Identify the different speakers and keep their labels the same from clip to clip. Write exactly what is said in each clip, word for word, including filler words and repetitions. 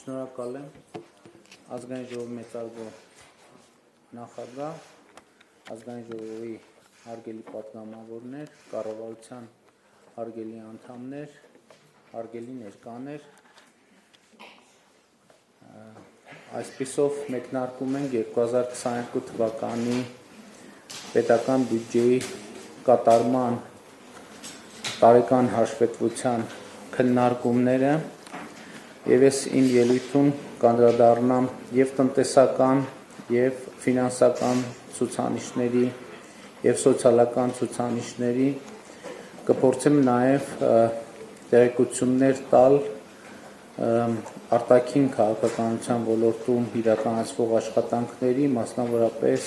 Speaker 1: Շնորհակալ եմ ազգային ժողովի մեծարգո նախագահ, ազգային ժողովի հարգելի պատգամավորներ, կառավարության հարգելի անդամներ, հարգելի ներկաներ, այսպիսով մեկնարկում ենք երկու հազար քսաներկու թվականի պետական բյուջեի կատարման տարեկան հաշվետվության քննարկումները եւ ես իմ ելույթում կանդրադառնամ եւ տնտեսական եւ ֆինանսական ցուցանիշների եւ սոցիալական ցուցանիշների կփորձեմ նաեւ տեղեկություններ տալ արտաքին քաղաքականության ոլորտում իրականացվող աշխատանքների, մասնավորապես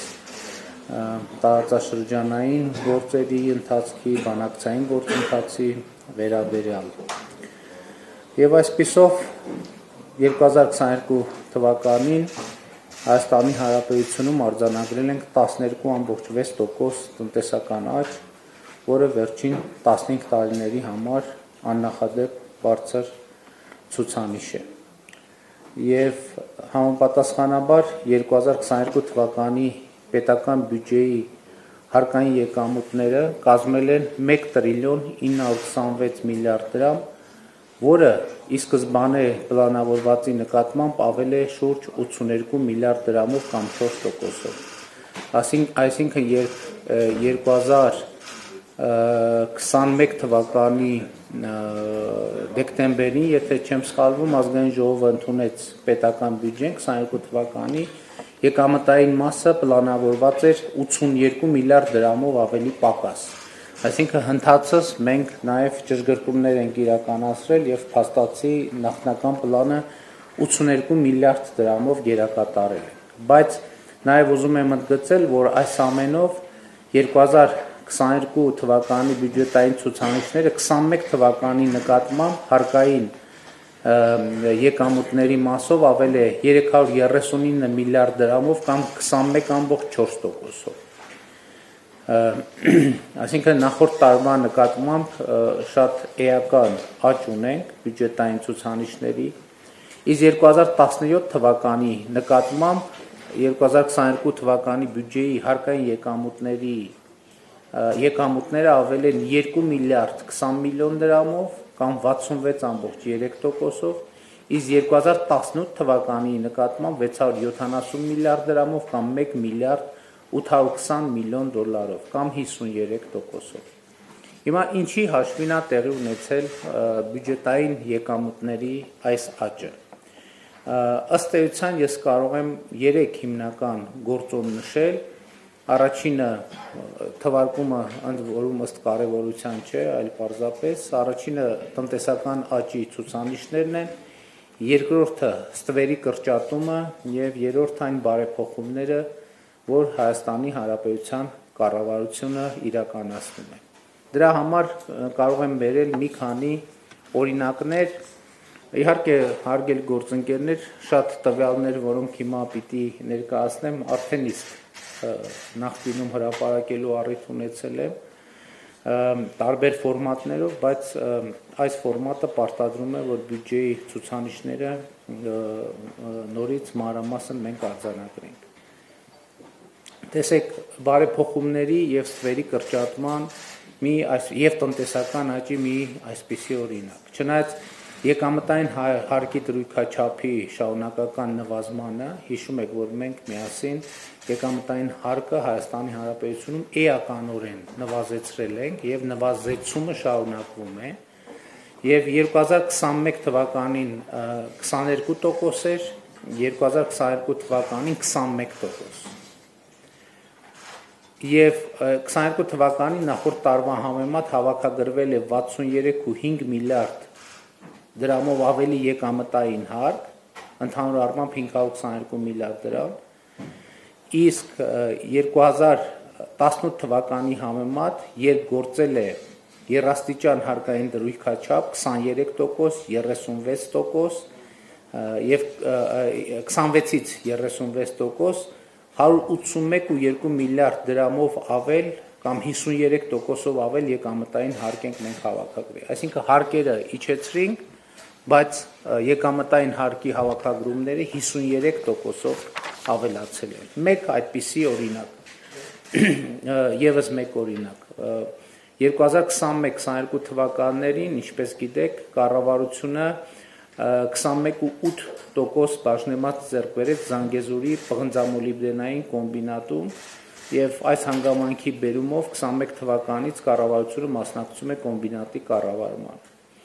Speaker 1: տարածաշրջանային գործերի ընթացքի, բանակցային գործընթացի վերաբերյալ։ Եվ այսպիսով երկու հազար քսաներկու թվականին Հայաստանի Հանրապետությունում արձանագրել ենք տասներկու ամբողջ վեց տոկոս տնտեսական աճ, որը վերջին տասնհինգ տարիների համար աննախադեպ բարձր ցուցանիշ է։ Եվ համապատասխանաբար երկու հազար քսաներկու թվականի պետական բյուջեի հարկային եկամուտները կազմել են մեկ տրիլիոն ինը հարյուր քսանվեց միլիարդ դրամ, որը ի սկզբանե պլանավորվածի նկատմամբ ավել է շուրջ ութսուներկու միլիարդ դրամով կամ չորս տոկոսով։ Այսինքն երկու հազար քսանմեկ թվականի դեկտեմբերին, եթե չեմ սխալվում, ազգային ժողովը ընդունեց պետական բյուջեն քսաներկու թվականի եկամտային մասը պլանավորված էր ութսուներկու միլիարդ դրամով ավելի պակաս։ Այսինքն հնդածս մենք նաև ճշգրտումներ ենք իրականացրել եւ փաստացի նախնական պլանը ութսուներկու միլիարդ դրամով գերակատարել ենք։ Բայց նաև ուզում եմ ընդգծել, որ այս ամենով երկու հազար քսաներկու թվականի բյուջետային ցուցանիշները քսանմեկ թվականի նկատմամբ հարկային եկամուտների մասով ավել է երեք հարյուր երեսունինը միլիարդ դրամով կամ քսանմեկ ամբողջ չորս տոկոսով։ Այսինքն նախորդ տարվա նկատմամբ շատ էական աճ ունենք բյուջետային ցուցանիշների, իսկ երկու հազար տասնյոթ թվականի նկատմամբ երկու հազար քսաներկու թվականի բյուջեի հարկային եկամուտների եկամուտները ավել են երկու միլիարդ քսան միլիոն դրամով կամ վաթսունվեց ամբողջ երեք տոկոսով, իսկ երկու հազար տասնութ թվականի նկատմամբ վեց հարյուր յոթանասուն միլիարդ դրամով կամ մեկ միլիարդ ութ հարյուր քսան միլիոն դոլարով կամ հիսուներեք տոկոսով։ Հիմա ինչի հաշվին է տեղի ունեցել բյուջետային եկամուտների այս աճը։ Ըստ էության ես կարող եմ երեք հիմնական գործոն նշել։ Առաջինը թվարկումը ընդ որում ըստ կարևորության չէ, այլ պարզապես առաջինը տնտեսական աճի ցուցանիշներն են, երկրորդը ստվերի կրճատումը եւ երրորդը այն բարեփոխումները, որ Հայաստանի Հանրապետության կառավարությունը իրականացնում է։ Դրա համար կարող եմ բերել մի քանի օրինակներ, իհարկե հարգելի գործընկերներ, շատ տվյալներ, որոնք հիմա պիտի ներկայացնեմ, արդեն իսկ նախկինում հրապարակելու առիթ ունեցել եմ տարբեր ֆորմատներով, բայց այս ֆորմատը պարտադրում է, որ բյուջեի ցուցանիշները նորից մանրամասն մենք արձանագրենք։ Տեսեք, բարեփոխումների եւ ստվերի կրճատման մի եւ տնտեսական աճի մի այսպիսի օրինակ։ Չնայած եկամտային հարկի դրույքաչափի շարունակական նվազմանը, հիշում եք, որ մենք միասին եկամտային հարկը Հայաստանի Հանրապետությունում էականորեն նվազեցրել ենք եւ նվազեցումը շարունակվում է, եւ երկու հազար քսանմեկ թվականին քսաներկու տոկոս էր, երկու հազար քսաներկու թվականին քսանմեկ տոկոս։ Եվ քսաներկու թվականի նախորդ տարվա համեմատ հավաքագրվել է վաթսուներեք կόμμα հինգ միլիարդ դրամով ավելի եկամտային հարկ, ընդհանուր առմամբ հինգ հարյուր քսաներկու միլիարդ դրամ, իսկ երկու հազար տասնութ թվականի համեմատ, երբ գործել է երաստիճան հարկային դրույքաչափ քսաներեք տոկոս, երեսունվեց տոկոս եւ քսանվեցից երեսունվեց տոկոս, հարյուր ութսունմեկ կόμμα երկու միլիարդ դրամով ավել կամ հիսուներեք տոկոսով ավել եկամտային հարկ ենք մենք հավաքագրել։ Այսինքն հարկերը իջեցրինք, բայց եկամտային հարկի հավաքագրումները հիսուններեք տոկոսով ավելացել են։ Մեկ այդպիսի օրինակ, եւս մեկ օրինակ, երկու հազար քսանմեկ քսաներկու թվականներին, ինչպես գիտեք, կառավարությունը քսանմեկ կόμμα ութ տոկոս բաժնեմած ձեռք բերեց Զանգեզուրի պղնձամոլիբդենային կոմբինատում եւ այս հանգամանքի բերումով քսանմեկ թվականից կառավարությունը մասնակցում է կոմբինատի կառավարման։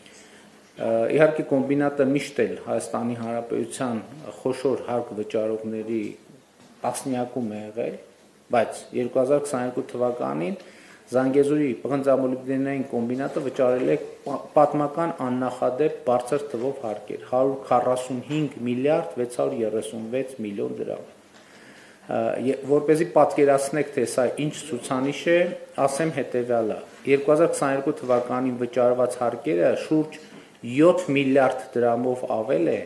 Speaker 1: Իհարկե կոմբինատը միշտ էլ Հայաստանի Հանրապետության խոշոր հարկ վճարողների տասնյակում է եղել, բայց երկու հազար քսաներկու թվականին Զանգեզուրի պղնձամոլիբդենային կոմբինատը վճարել է պատմական աննախադեպ բարձր թվով հարկեր՝ հարյուր քառասունհինգ միլիարդ վեց հարյուր երեսունվեց միլիոն դրամ։ Որպեսզի պատկերացնեք, թե սա ինչ ցուցանիշ է, ասեմ հետևյալը. երկու հազար քսաներկու թվականին վճարված հարկերը շուրջ յոթ միլիարդ դրամով ավել է,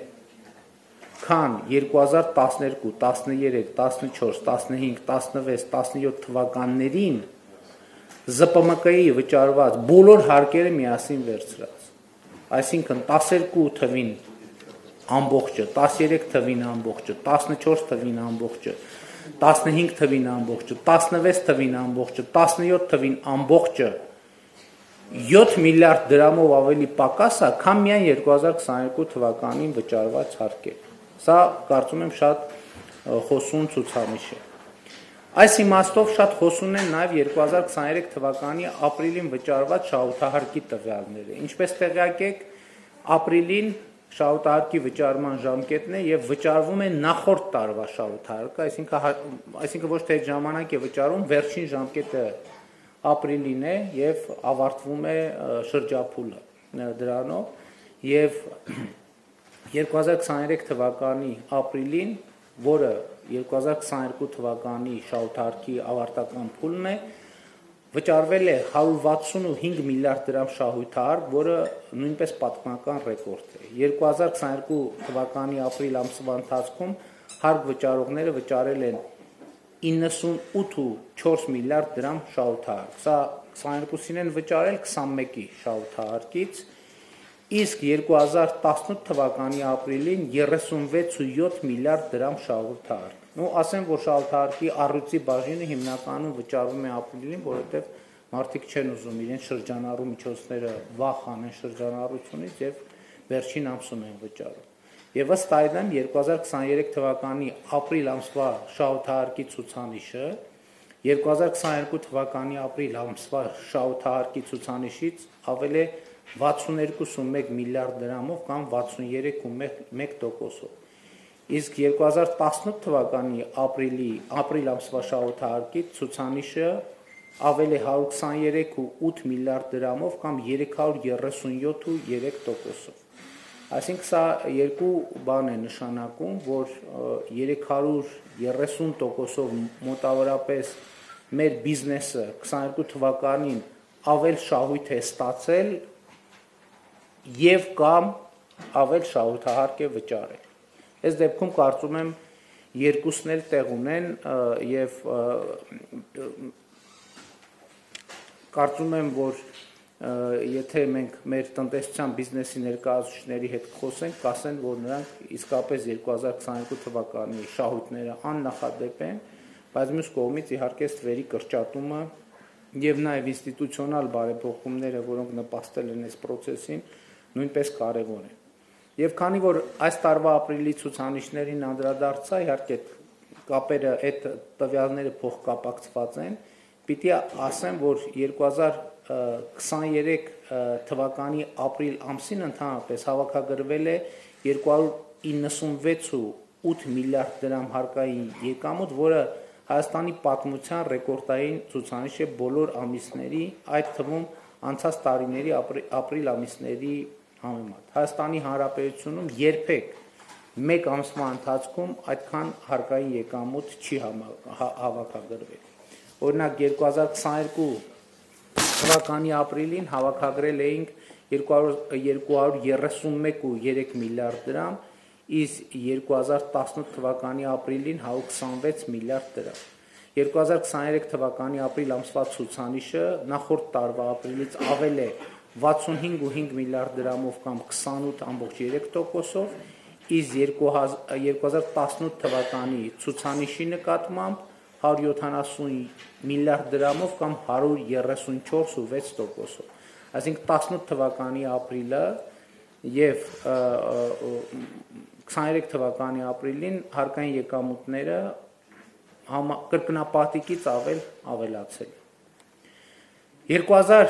Speaker 1: քան երկու հազար տասներկու, տասներեք, տասնչորս, տասնհինգ, տասնվեց, տասնյոթ թվականներին Զ Պ M K-ի վճարված բոլոր հարկերը միասին վերցրած։ Այսինքն տասներկու թվին ամբողջը, տասներեք թվին ամբողջը, տասնչորս թվին ամբողջը, տասնհինգ թվին ամբողջը, տասնվեց թվին ամբողջը, տասնյոթ թվին ամբողջը յոթ միլիարդ դրամով ավելի պակաս է, քան միայն երկու հազար քսաներկու թվականին վճարված հարկեր։ Սա կարծում եմ շատ խոսուն ցուցանիշ է։ Այս իմաստով շատ խոսուն են նաև երկու հազար քսաներեք թվականի ապրիլին վճարված շահութահարկի տվյալները։ Ինչպես տեղյակ եք, ապրիլին շահութահարկի վճարման ժամկետն է եւ վճարվում է նախորդ տարվա շահութահարկը, այսինքն այսինքն ոչ թե այդ ժամանակ է վճարում, վերջին ժամկետը ապրիլին է եւ ավարտվում է շրջափուլը դրանով եւ երկու հազար քսաներեք թվականի ապրիլին, որը երկու հազար քսաներկու թվականի շահութահարկի ավարտական փուլն է, վճարվել է հարյուր վաթսունհինգ միլիարդ դրամ շահույթահարկ, որը նույնպես պատմական ռեկորդ է։ երկու հազար քսաներկու թվականի ապրիլ ամսվա ընթացքում հարկ վճարողները վճարել են իննսունութ կόμμα չորս միլիարդ դրամ շահութահարկ։ Սա քսաներկուսին են վճարել քսանմեկի շահութահարկից, իսկ երկու հազար տասնութ թվականի ապրիլին երեսունվեց կόμμα յոթ միլիարդ դրամ շահութահարկ։ Ну, ասեմ, որ շահութահարկի առյուծի բաժինը հիմնականում վճարվում է ապրիլին, որովհետև մարդիկ չեն ուզում իրենց շրջանառու միջոցները վախ անեն շրջանառությունից եւ վերջին ամսում են վճարում։ Եվ ըստ այդմ երկու հազար քսաներեք թվականի ապրիլ ամսվա շահութահարկի ցուցանիշը երկու հազար քսաներկու թվականի ապրիլ ամսվա շահութահարկի ցուցանիշից ավել է վաթսուններկու կόμμα մեկ միլիարդ դրամով կամ վաթսուներեք կόμma մեկ տոկոսով։ Իսկ երկու հազար տասնութ թվականի ապրիլի ապրիլ ամսվա շահութահարկի ցուցանիշը ավել է հարյուր քսաներեք կόμma ութ միլիարդ դրամով կամ երեք հարյուր երեսունյոթ կόμma երեք տոկոսով։ Այսինքն սա երկու բան է նշանակում, որ երեք հարյուր երեսուն տոկոսով մոտավորապես մեր բիզնեսը քսաներկու թվականին ավել շահույթ է ստացել եւ կամ ավել շահութահարկ է վճարել։ Այս դեպքում կարծում եմ երկուսն էլ տեղ ունեն եւ կարծում եմ, որ եթե մենք մեր տնտեսության բիզնեսի ներկայացուցիչների հետ խոսենք, կասեն, որ նրանք իսկապես երկու հազար քսաներկու թվականի շահույթները աննախադեպ են, բայց մյուս կողմից իհարկե ստվերի կրճատումը եւ նաեւ ինստիտուցիոնալ բարեփոխումները, որոնք նպաստել են այս process-ին, նույնպես կարեւոր են։ Եվ քանի որ այս տարվա ապրիլի ցուցանիշներին անդրադարձա, իհարկե կապերը այդ տվյալները փոխկապակցված են, պիտի ասեմ, որ երկու հազար քսաներեք թվականի ապրիլ ամսին ընդհանրապես հավաքագրվել է երկու հարյուր իննսունվեց կόμma ութ միլիարդ դրամ հարկային եկամուտ, որը Հայաստանի պատմության ռեկորդային ցուցանիշ է բոլոր ամիսների, այդ թվում անցած տարիների ապրիլ ամիսների համեմատ։ Հայաստանի Հանրապետությունում երբեք մեկ ամսվա ընթացքում այդքան հարկային եկամուտ չի հավաքագրվել։ Օրինակ երկու հազար քսաներկու թվականի ապրիլին հավաքագրել էինք երկու հարյուր երեսունմեկ կόμma երեք միլիարդ դրամ, իսկ երկու հազար տասնութ թվականի ապրիլին հարյուր քսանվեց միլիարդ դրամ։ երկու հազար քսաներեք թվականի ապրիլ ամսվա ցուցանիշը նախորդ տարվա ապրիլից ավել է վաթսունհինգ կոմա հինգ միլիարդ դրամով կամ քսանութ կոմա երեք տոկոսով, իսկ երկու հազար տասնութ թվականի ցուցանիշի նկատմամբ հարյուր յոթանասուն միլիարդ դրամով կամ հարյուր երեսունչորս կոմա վեց տոկոսով։ Այսինքն տասնութ թվականի ապրիլը եւ քսաներեք թվականի ապրիլին հարկային եկամուտները կրկնապատիկից ավել ավելացել։ երկու հազար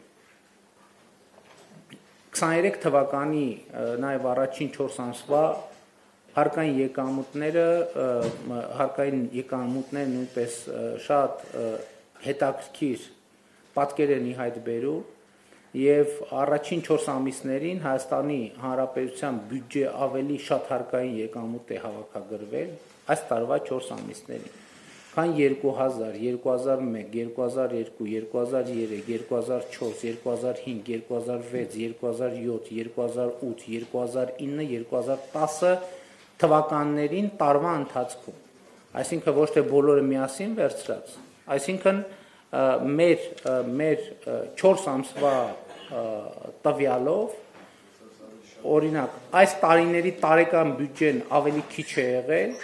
Speaker 1: քսաներեք թվականի նաև առաջին չորս ամսվա հարկային եկամուտները հարկային եկամուտները նույնպես շատ հետաքրքիր պատկեր են ի հայտ բերում եւ առաջին չորս ամիսներին Հայաստանի Հանրապետության բյուջե ավելի շատ հարկային եկամուտ է հավաքագրվել այս տարվա չորս ամիսներին, քան երկու հազար, երկու հազար մեկ, երկու հազար երկու, երկու հազար երեք, երկու հազար չորս, երկու հազար հինգ, երկու հազար վեց, երկու հազար յոթ, երկու հազար ութ, երկու հազար ինը, երկու հազար տասը թվականներին տարվա ընթացքում։ Այսինքն ոչ թե բոլորը միասին վերցրած, այսինքն մեր մեր չորս ամսվա տվյալով օրինակ այս տարիների տարեկան բյուջեն ավելի քիչ է եղել,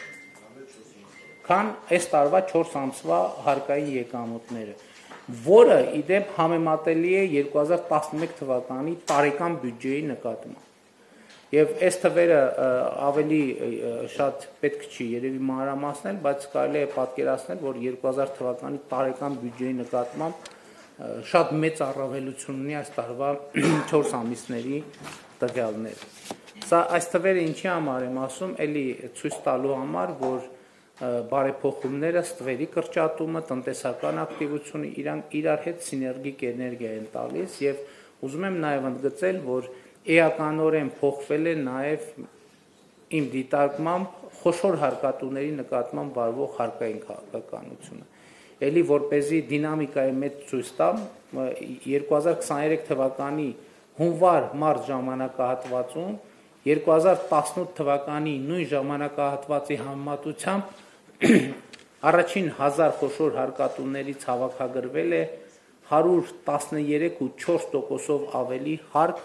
Speaker 1: քան այս տարվա չորս ամսվա հարկային եկամուտները, որը իդեպ համեմատելի է երկու հազար տասնմեկ թվականի տարեկան բյուջեի նկատմամբ։ Եվ այս թվերը ավելի շատ պետք չի երևի մանրամասնել, բայց կարելի է պատկերացնել, որ երկու հազար թվականի տարեկան բյուջեի նկատմամբ շատ մեծ առավելություն ունի այս տարվա չորս ամիսների տվյալները։ Սա այս թվերը ինչի համար եմ ասում, էլի ցույց տալու համար, որ բարեփոխումները, ստվերի կրճատումը, տնտեսական ակտիվությունը իրանք իրար հետ սիներգիկ էներգիա են տալիս եւ ուզում եմ նաեւ ընդգծել, որ էականորեն փոխվել է նաեւ իմ դիտարկմամբ խոշոր հարկատուների նկատմամբ վարվող հարկային քաղաքականությունը։ Էլի որպեսզի դինամիկայի մեջ ցույց տամ, երկու հազար քսաներեք թվականի հունվար-մարտ ժամանակահատվածում երկու հազար տասնութ թվականի նույն ժամանակահատվածի համեմատությամբ առաջին հազար խոշոր հարկատուներից հավաքագրվել է հարյուր տասներեք ու չորս տոկոսով ավելի հարկ,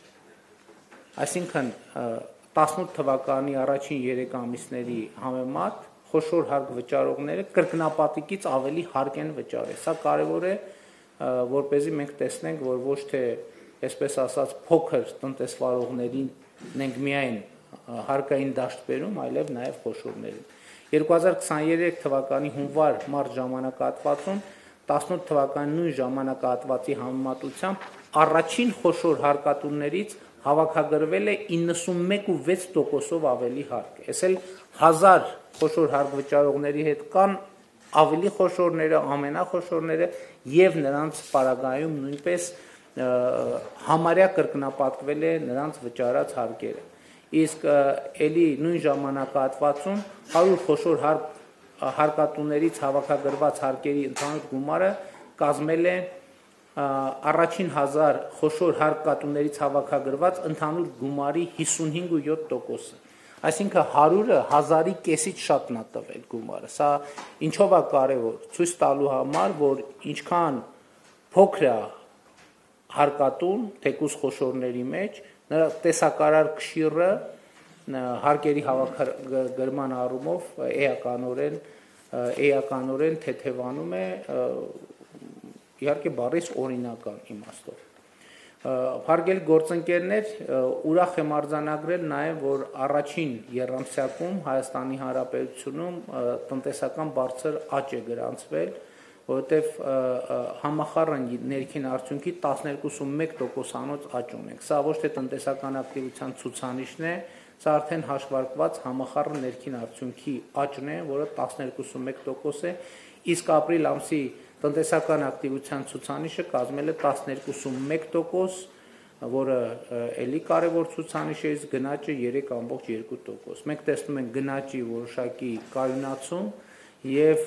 Speaker 1: այսինքն տասնութ թվականի առաջին երեք ամիսների համեմատ խոշոր հարկ վճարողները կրկնապատիկից ավելի հարկ են վճարել։ Սա կարևոր է, որպեսզի մենք տեսնենք, որ ոչ թե այսպես ասած փոքր տնտեսվարողներին ենք միայն հարկային դաշտ բերում, այլև նաև խոշորներին։ երկու հազար քսաներեք թվականի հունվար-մարտ ժամանակահատվածում տասնութ թվականի նույն ժամանակահատվածի համեմատությամբ առաջին խոշոր հարկատուներից հավաքագրվել է իննսունմեկ ու վեց տոկոսով ավելի հարկ։ Այս էլ հազար խոշոր հարկ վճարողների հետ կան ավելի խոշորները, ամենախոշորները եւ նրանց պարագայում նույնպես համարյա կրկնապատկվել է նրանց վճարած հարկերը։ Իսկ էլի նույն ժամանակահատվածում հարյուր խոշոր հարկատուներից հավաքագրված հարկերի ընդհանուր գումարը կազմել է առաջին հազար խոշոր հարկատուներից հավաքագրված ընդհանուր գումարի հիսունհինգ ու յոթ տոկոսը։ Այսինքն հարյուրը հազարի կեսից շատն է տվել գումարը։ Սա ինչով է կարևոր, ցույց տալու համար, որ ինչքան փոքր է հարկատուն, թեկուզ խոշորների մեջ, նրա տեսակարար կշիռը հարկերի հավաքագրման առումով էականորեն էականորեն թեթևանում է, իհարկե բառից օրինական իմաստով։ Հարգելի գործընկերներ, ուրախ եմ արձանագրել նաև, որ առաջին եռամսյակում Հայաստանի Հանրապետությունում տնտեսական բարձր աճ է գրանցվել, որովհետև համախառն ներքին արդյունքի տասներկու տոկոսանոց աճ ունենք։ Սա ոչ թե տնտեսական ակտիվության ցուցանիշն է, սա արդեն հաշվարկված համախառն ներքին արդյունքի աճն է, որը տասներկու տոկոս է, իսկ ապրիլ ամսի տնտեսական ակտիվության ցուցանիշը կազմել է տասներկու տոկոս, որը էլի կարևոր ցուցանիշ է, իսկ գնաճը երեք կոմա երկու տոկոս։ Մենք տեսնում ենք գնաճի որոշակի կայունացում եւ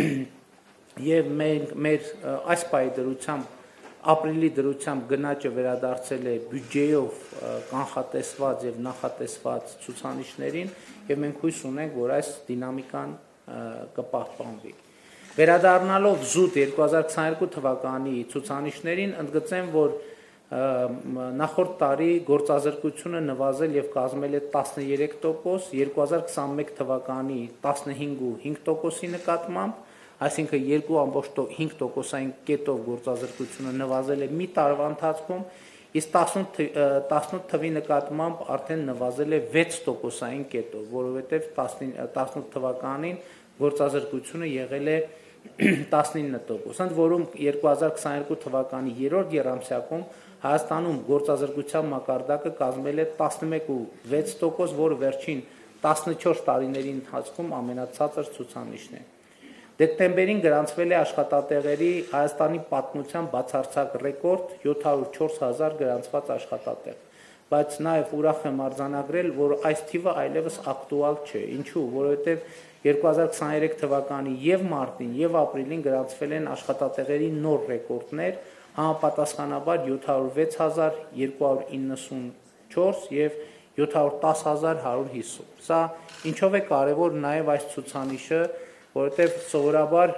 Speaker 1: եւ մենք մեր այս պայի դրությամբ ապրիլի դրությամբ գնաճը վերադարձել է բյուջեով կանխատեսված եւ նախատեսված ցուցանիշներին եւ մենք հույս ունենք, որ այս դինամիկան կպահպանվի։ Վերադառնալով զուտ երկու հազար քսաներկու թվականի ցուցանիշներին, ընդգծեմ, որ նախորդ տարի գործազրկությունը նվազել եւ կազմել է տասներեք տոկոս, երկու հազար քսաներեք թվականի տասնհինգ ու հինգ տոկոսի նկատմամբ, այսինքն երկու ամբողջ հինգ տոկոսային կետով գործազրկությունը նվազել է մի տարվա ընթացքում, իսկ տասնութ թվի նկատմամբ արդեն նվազել է վեց տոկոսային կետով, որովհետև տասնութ թվականին գործազրկությունը եղել է տասնինը տոկոս, ընդ որում երկու հազար քսաներկու թվականի երրորդ եռամսյակում Հայաստանում գործազրկության մակարդակը կազմել է տասնմեկ ու վեց տոկոս, որը վերջին տասնչորս տարիների ընթացքում ամենացածր ցուցանիշն է։ Դեկտեմբերին գրանցվել է աշխատատեղերի Հայաստանի պատմության բացարձակ ռեկորդ յոթ հարյուր չորս հազար գրանցված աշխատատեղ, բայց նաև ուրախ եմ արձանագրել, որ այս թիվը այլևս ակտուալ չէ, ինչու, որովհետև երկու հազար քսաներեք թվականի եւ մարտին եւ ապրիլին գրանցվել են աշխատատեղերի նոր ռեկորդներ, համապատասխանաբար յոթ հարյուր վեց հազար երկու հարյուր իննսունչորս եւ յոթ հարյուր տաս հազար հարյուր հիսուն։ Սա ինչով է կարևոր նաև այս ցուցանիշը, որովհետև սովորաբար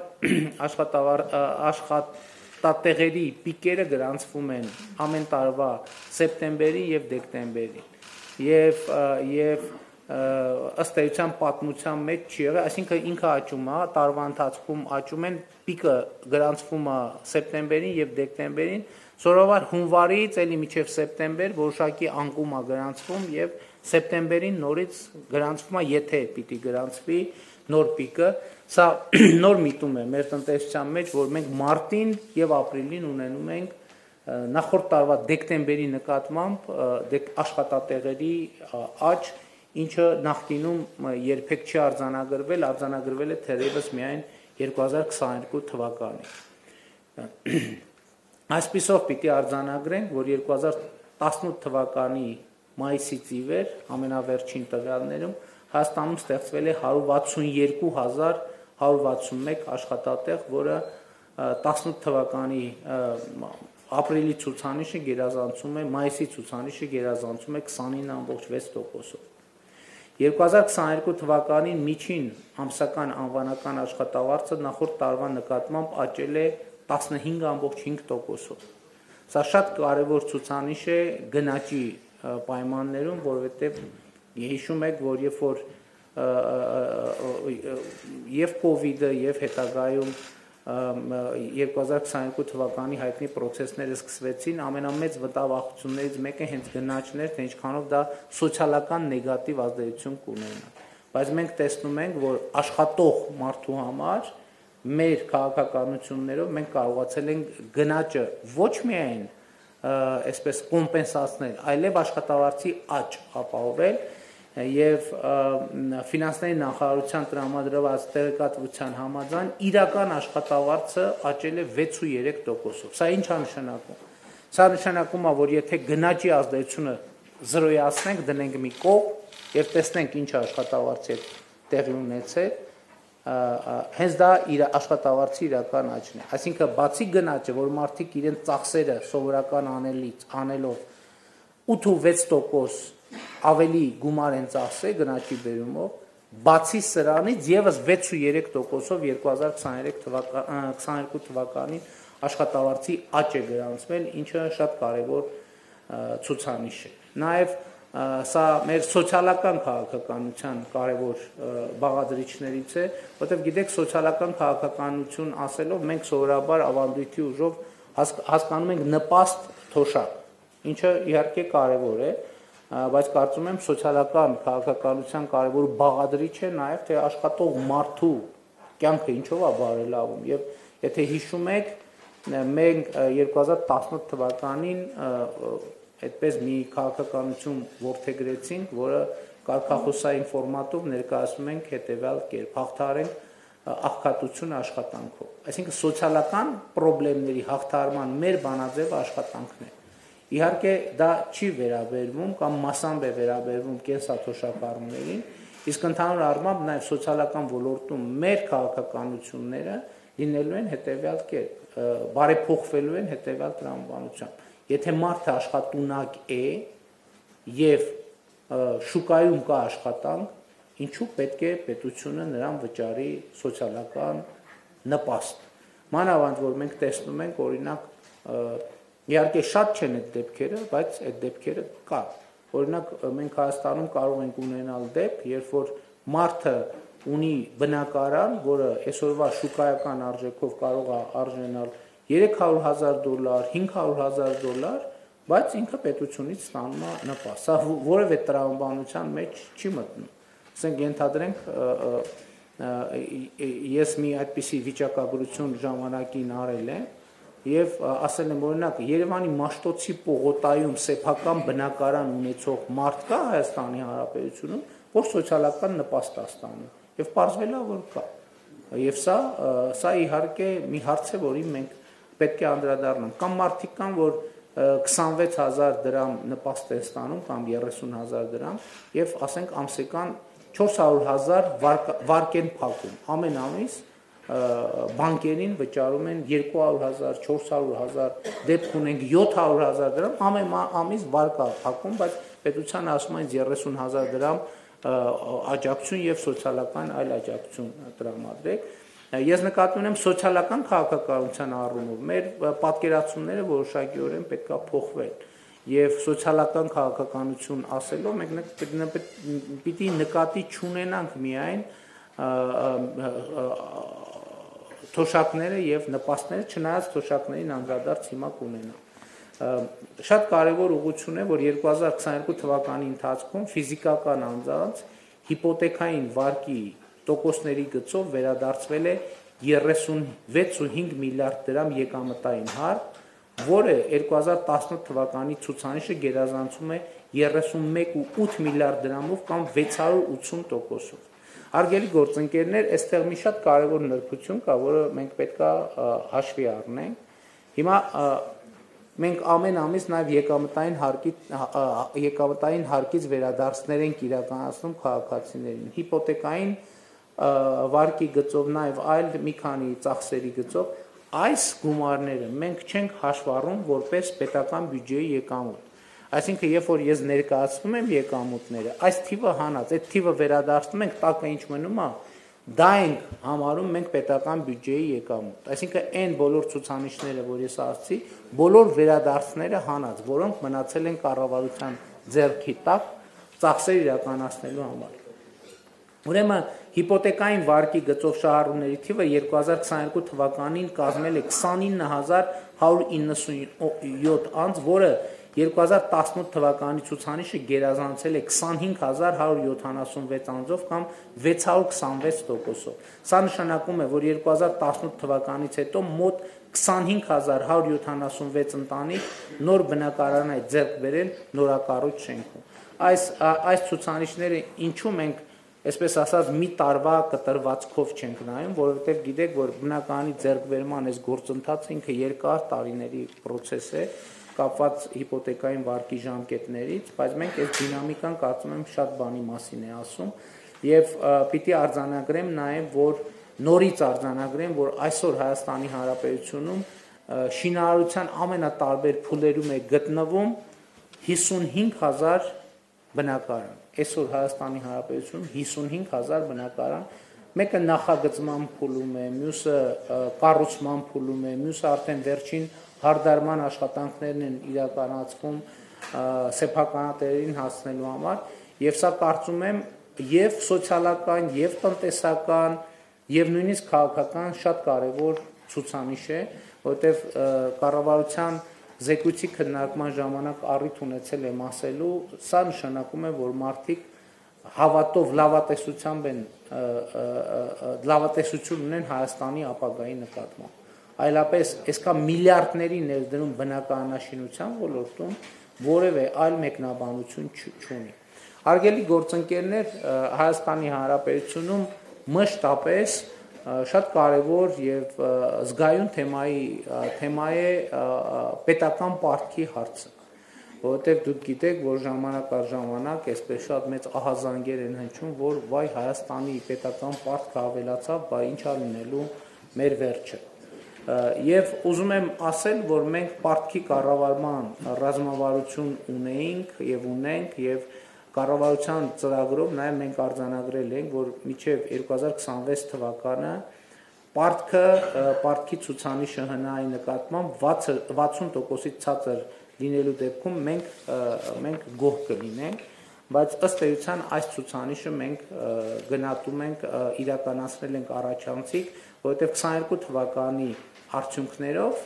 Speaker 1: աշխատատեղերի պիկերը գրանցվում են ամեն տարվա սեպտեմբերին եւ դեկտեմբերին եւ եւ ըստ էության պատմության մեջ չի եղել, այսինքն ինքը աճում է, տարվա ընթացքում աճում են, պիկը գրանցվում է սեպտեմբերին եւ դեկտեմբերին, սովորաբար հունվարից էլի մինչեւ սեպտեմբեր որոշակի անկում է գրանցվում եւ սեպտեմբերին նորից գրանցվում է, եթե պիտի գրանցվի նոր պիկը, սա նոր միտում է մեր տնտեսության մեջ, որ մենք մարտին եւ ապրիլին ունենում ենք նախորդ տարվա դեկտեմբերի նկատմամբ աշխատատեղերի աճ, ինչը նախկինում երբեք չի արձանագրվել, արձանագրվել է թերևս միայն երկու հազար քսաներկու թվականին։ Այսպիսով պիտի արձանագրենք, որ երկու հազար տասնութ թվականի մայիսից ի վեր ամենավերջին տվյալներում Հայաստանում ստեղծվել է հարյուր վաթսունյոթ հազար հարյուր վաթսունմեկ աշխատատեղ, որը տասնութ թվականի ապրիլի ցուցանիշը գերազանցում է, մայիսի ցուցանիշը գերազանցում է քսանինը ամբողջ վեց տոկոսով։ երկու հազար քսաներկու թվականին միջին ամսական անվանական աշխատավարձը նախորդ տարվա նկատմամբ աճել է տասնհինգ ամբողջ հինգ տոկոսով։ Սա շատ կարևոր ցուցանիշ է գնաճի պայմաններում, որովհետև հիշում եք, որ երբ որ եւ կովիդը եւ հետագայում երկու հազար քսաներկու թվականի հայտնի պրոցեսները սկսվեցին, ամենամեծ վտավախություններից մեկը հենց գնաճն էր, թե ինչքանով դա սոցիալական նեգատիվ ազդեցություն կունենա։ Բայց մենք տեսնում ենք, որ աշխատող մարդու համար մեր քաղաքականություններով մենք կարողացել ենք գնաճը ոչ միայն այսպես կոմպենսացնել, այլև աշխատավարձի աճ ապահովել եւ ֆինանսների նախարարության տրամադրված տեղեկատվության համաձայն իրական աշխատավարձը աճել է վեց ու երեք տոկոսով։ Սա ինչ է նշանակում։ Սա նշանակում է, որ եթե գնաճի ազդեցությունը զրոյացնենք, դնենք մի կողմ եւ տեսնենք ինչ աշխատավարձի է տեղի ունեցել, հենց դա իր աշխատավարձի իրական աճն է։ Այսինքն բացի գնաճը, որ մարդիկ իրենց ծախսերը սովորական անելից անելով ութ ու վեց տոկոս ավելի գումար են ծախսել գնաճի բերումով, բացի սրանից եւս վեց ու երեք տոկոսով երկու հազար քսաներկու թվականին աշխատավարձի աճ է գրանցվել, ինչը շատ կարևոր ցուցանիշ է։ Նաեւ սա մեր սոցիալական քաղաքականության կարևոր բաղադրիչներից է, որտեղ գիտեք սոցիալական քաղաքականություն ասելով մենք սովորաբար ավանդույթի ուժով հասկանում ենք նպաստ թոշակ, ինչը իհարկե կարևոր է, բայց կարծում եմ սոցիալական քաղաքականության կարևոր բաղադրիչ է նաև թե աշխատող մարդու կյանքը ինչով է բարելավում եւ եթե հիշում եք մենք երկու հազար տասնութ թվականին այդպես մի քաղաքականություն որդեգրեցինք, որը կարգախոսային ֆորմատով ներկայացնում ենք հետեւյալ կերպ՝ հաղթահարենք աղքատությունը աշխատանքով։ Այսինքն սոցիալական խնդիրների հաղթահարման մեր բանաձևը աշխատանքն է։ Իհարկե դա չի վերաբերվում կամ մասամբ է վերաբերվում կենսաթոշակառուներին, իսկ ընդհանուր առմամբ նաև սոցիալական ոլորտում մեր քաղաքականությունները լինելու են հետեւյալ կերպ, բարեփոխվելու են հետեւյալ տրամաբանությամբ։ Եթե մարդը աշխատունակ է եւ շուկայում կա աշխատանք, ինչու պետք է պետությունը նրան վճարի սոցիալական նպաստ։ Մանավանդ որ մենք տեսնում ենք օրինակ Իհարկե շատ չեն այդ դեպքերը, բայց այդ դեպքերը կա։ Օրինակ մենք Հայաստանում կարող ենք ունենալ դեպք, երբ որ մարդը ունի բնակարան, որը այսօրվա շուկայական արժեքով կարող է արժենալ երեք հարյուր հազար դոլար, հինգ հարյուր հազար դոլար, բայց ինքը պետությունից ստանում է նպաստ։ Սա որևէ տրամաբանության մեջ չի մտնում։ Ասենք ենթադրենք ես մի այդպիսի վիճակագրություն ժամանակին արել եմ եւ ասել եմ օրինակ Երևանի Մաշտոցի պողոտայում սեփական բնակարան ունեցող մարդ կա Հայաստանի Հանրապետությունում, որ սոցիալական նպաստ է ստանում եւ պարզվել է որ կա։ Եվ սա սա իհարկե մի հարց է, որին մենք պետք է անդրադառնանք։ Կամ մարդիկ կան, որ քսանվեց հազար դրամ նպաստ են ստանում կամ երեսուն հազար դրամ եւ ասենք ամսական չորս հարյուր հազար վարկ են փակում։ Ամեն ամիս բանկերին վճարում են երկու հարյուր հազար, չորս հարյուր հազար, դեպք ունենք յոթ հարյուր հազար դրամ, ամեն ամիս վարկ է փակում, բայց պետությանը ասում են երեսուն հազար դրամ աջակցություն եւ սոցիալական այլ աջակցություն տրամադրեք։ Ես նկատի ունեմ սոցիալական քաղաքականության առումով մեր պատկերացումները որոշակիորեն պետք է փոխվեն եւ սոցիալական քաղաքականություն ասելով մենք պիտի նկատի չունենանք միայն թոշակները եւ նպաստները, չնայած թոշակներին անդրադարձ հիմա կունենա։ Շատ կարևոր ուղղություն է, որ երկու հազար քսաներկու թվականի ընթացքում ֆիզիկական անձանց հիպոթեքային վարկի տոկոսների գծով վերադարձվել է երեսունվեց միլիարդ դրամ եկամտային հարկ, որը երկու հազար տասնութ թվականի ցուցանիշը գերազանցում է երեսունմեկ կόμμα ութ միլիարդ դրամով կամ վեց հարյուր ութսուն տոկոսով։ Հարգելի գործընկերներ, այստեղ մի շատ կարևոր նրբություն կա, որը մենք պետք է հաշվի առնենք։ Հիմա մենք ամեն ամիս նաև եկամտային հարկի եկամտային հարկից վերադարձներ ենք իրականացնում քաղաքացիներին։ Հիպոթեկային վարկի գծով նաև այլ մի քանի ծախսերի գծով այս գումարները մենք չենք հաշվառում որպես պետական բյուջեի եկամուտ։ Այսինքն երբ որ ես ներկայացնում եմ եկամուտները, այս թիվը հանած, այդ թիվը վերադարձնում ենք, տակը ինչ մնում է, դա ենք համարում մենք պետական բյուջեի եկամուտ։ Այսինքն այն բոլոր ցուցանիշները, որ ես ասացի, բոլոր վերադարձները հանած, որոնք մնացել են կառավարության ձեռքի տակ ծախսեր իրականացնելու համար։ Ուրեմն հիպոթեկային վարկի գծով շահառուների թիվը երկու հազար քսաներկու թվականին կազմել է քսանինը հազար հարյուր իննսունյոթ անձ, որը երկու հազար տասնութ թվականի ցուցանիշը գերազանցել է քսանհինգ հազար հարյուր յոթանասունվեց անձով կամ վեց հարյուր քսանվեց տոկոսով։ Սա նշանակում է, որ երկու հազար տասնութ թվականից հետո մոտ քսանհինգ հազար հարյուր յոթանասունվեց ընտանիք նոր բնակարան է ձեռք բերել նորակառույց շենքում։ Այս այս ցուցանիշները ինչու մենք այսպես ասած մի տարվա կտրվածքով չենք նայում, որովհետև գիտեք, որ բնակարանի ձեռքբերման այս գործընթացը ինքը երկար տարիների process է, կապված հիպոթեկային վարկի ժամկետներից, բայց մենք այս դինամիկան կարծում եմ շատ բանի մասին է ասում եւ պիտի արձանագրեմ նաեւ, որ նորից արձանագրեմ, որ այսօր Հայաստանի Հանրապետությունում շինարարության ամենատարբեր փուլերում է գտնվում հիսունհինգ հազար բնակարան։ Այսօր Հայաստանի Հանրապետությունում հիսունհինգ հազար բնակարան, մեկը նախագծման փուլում է, մյուսը կառուցման փուլում է, մյուսը արդեն վերջին հարդարման աշխատանքներն են իրականացվում սեփականատերերին հասնելու համար, եւ սա կարծում եմ եւ սոցիալական, եւ տնտեսական, եւ նույնիսկ քաղաքական շատ կարեւոր ցուցանիշ է, որտեղ կառավարության զեկույցի քննարկման ժամանակ առիթ ունեցել եմ ասելու, սա նշանակում է, որ մարդիկ հավատով լավատեսությամբ են լավատեսություն ունեն Հայաստանի ապագայի նկատմամբ։ Այլապես այսքան միլիարդների ներդրում բնակարանաշինության ոլորտում որևէ այլ մեկնաբանություն չունի։ Հարգելի գործընկերներ, Հայաստանի Հանրապետությունում մշտապես շատ կարևոր եւ զգայուն թեմայի թեմա է պետական պարտքի հարցը, որովհետեւ դուք գիտեք, որ ժամանակ առ ժամանակ այսպես շատ մեծ ահազանգեր են հնչում, որ վայ Հայաստանի պետական պարտքը ավելացավ, բա ինչ ա լինելու մեր վերջը։ Եվ ուզում եմ ասել, որ մենք պարտքի կառավարման ռազմավարություն ունեինք եւ ունենք եւ կառավարության ծրագրով նաև մենք արձանագրել ենք, որ մինչև երկու հազար քսանվեց թվականը Պարտքը պարտքի ցուցանիշը հնայի նկատմամբ վաթսուն տոկոսից ցածր լինելու դեպքում մենք մենք գոհ կլինենք, բայց ըստ էության այս ցուցանիշը մենք գնահատում ենք իրականացնել ենք առաջանցիկ, որովհետև քսաներկու թվականի արդյունքներով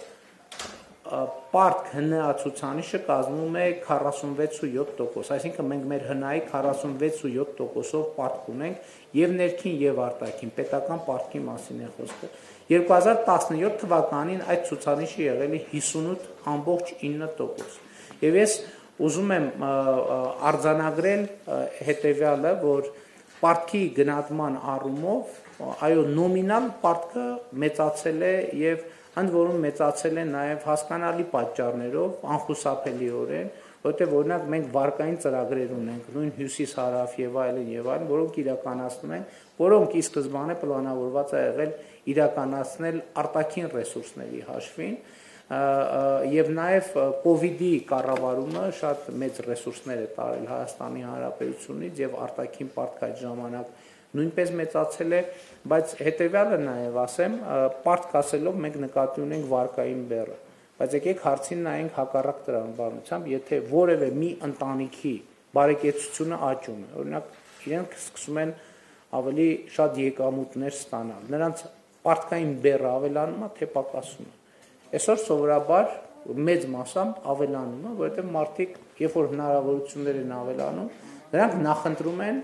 Speaker 1: պարտք հնա ցուցանիշը կազմում է քառասունվեց ու յոթ տոկոս, այսինքն մենք մեր հնայի քառասունվեց ու յոթ տոկոսով պարտք ունենք եւ ներքին եւ արտաքին պետական պարտքի մասին է խոսքը։ երկու հազար տասնյոթ թվականին այդ ցուցանիշը եղել է հիսունութ ամբողջ ինը տոկոս։ Եվ ես ուզում եմ արձանագրել հետեւյալը, որ պարտքի գնահատման առումով այո նոմինալ պարտքը մեծացել է եւ ընդ որում մեծացել է նաև հասկանալի պատճառներով, անխուսափելիորեն, որտեղ օրինակ մենք վարկային ծրագրեր ունենք, նույն հյուսիս-հարավ եւ այլն եւ այլն, որոնք իրականացնում են, որոնք ի սկզբանե պլանավորված է եղել իրականացնել արտաքին ռեսուրսների հաշվին, եւ նաև կոവിഡ്ի կառավարումը շատ մեծ ռեսուրսներ է տարել Հայաստանի Հանրապետությունից եւ արտաքին պարտք այդ ժամանակ նույնպես մեծացել է, բայց հետեւյալը նաև ասեմ, պարտք ասելով մենք նկատի ունենք վարկային բեռը, բայց եկեք հարցին նայենք հակառակ տրամաբանությամբ, եթե որևէ մի ընտանիքի բարեկեցությունը աճում է, օրինակ իրենք սկսում են ավելի շատ եկամուտներ ստանալ, նրանց պարտքային բեռը ավելանում է, թե պակասում է։ Այսօր սովորաբար մեծ մասամբ ավելանում է, որովհետև մարդիկ, երբ որ հնարավորություններ են ավելանում, նրանք նախընտրում են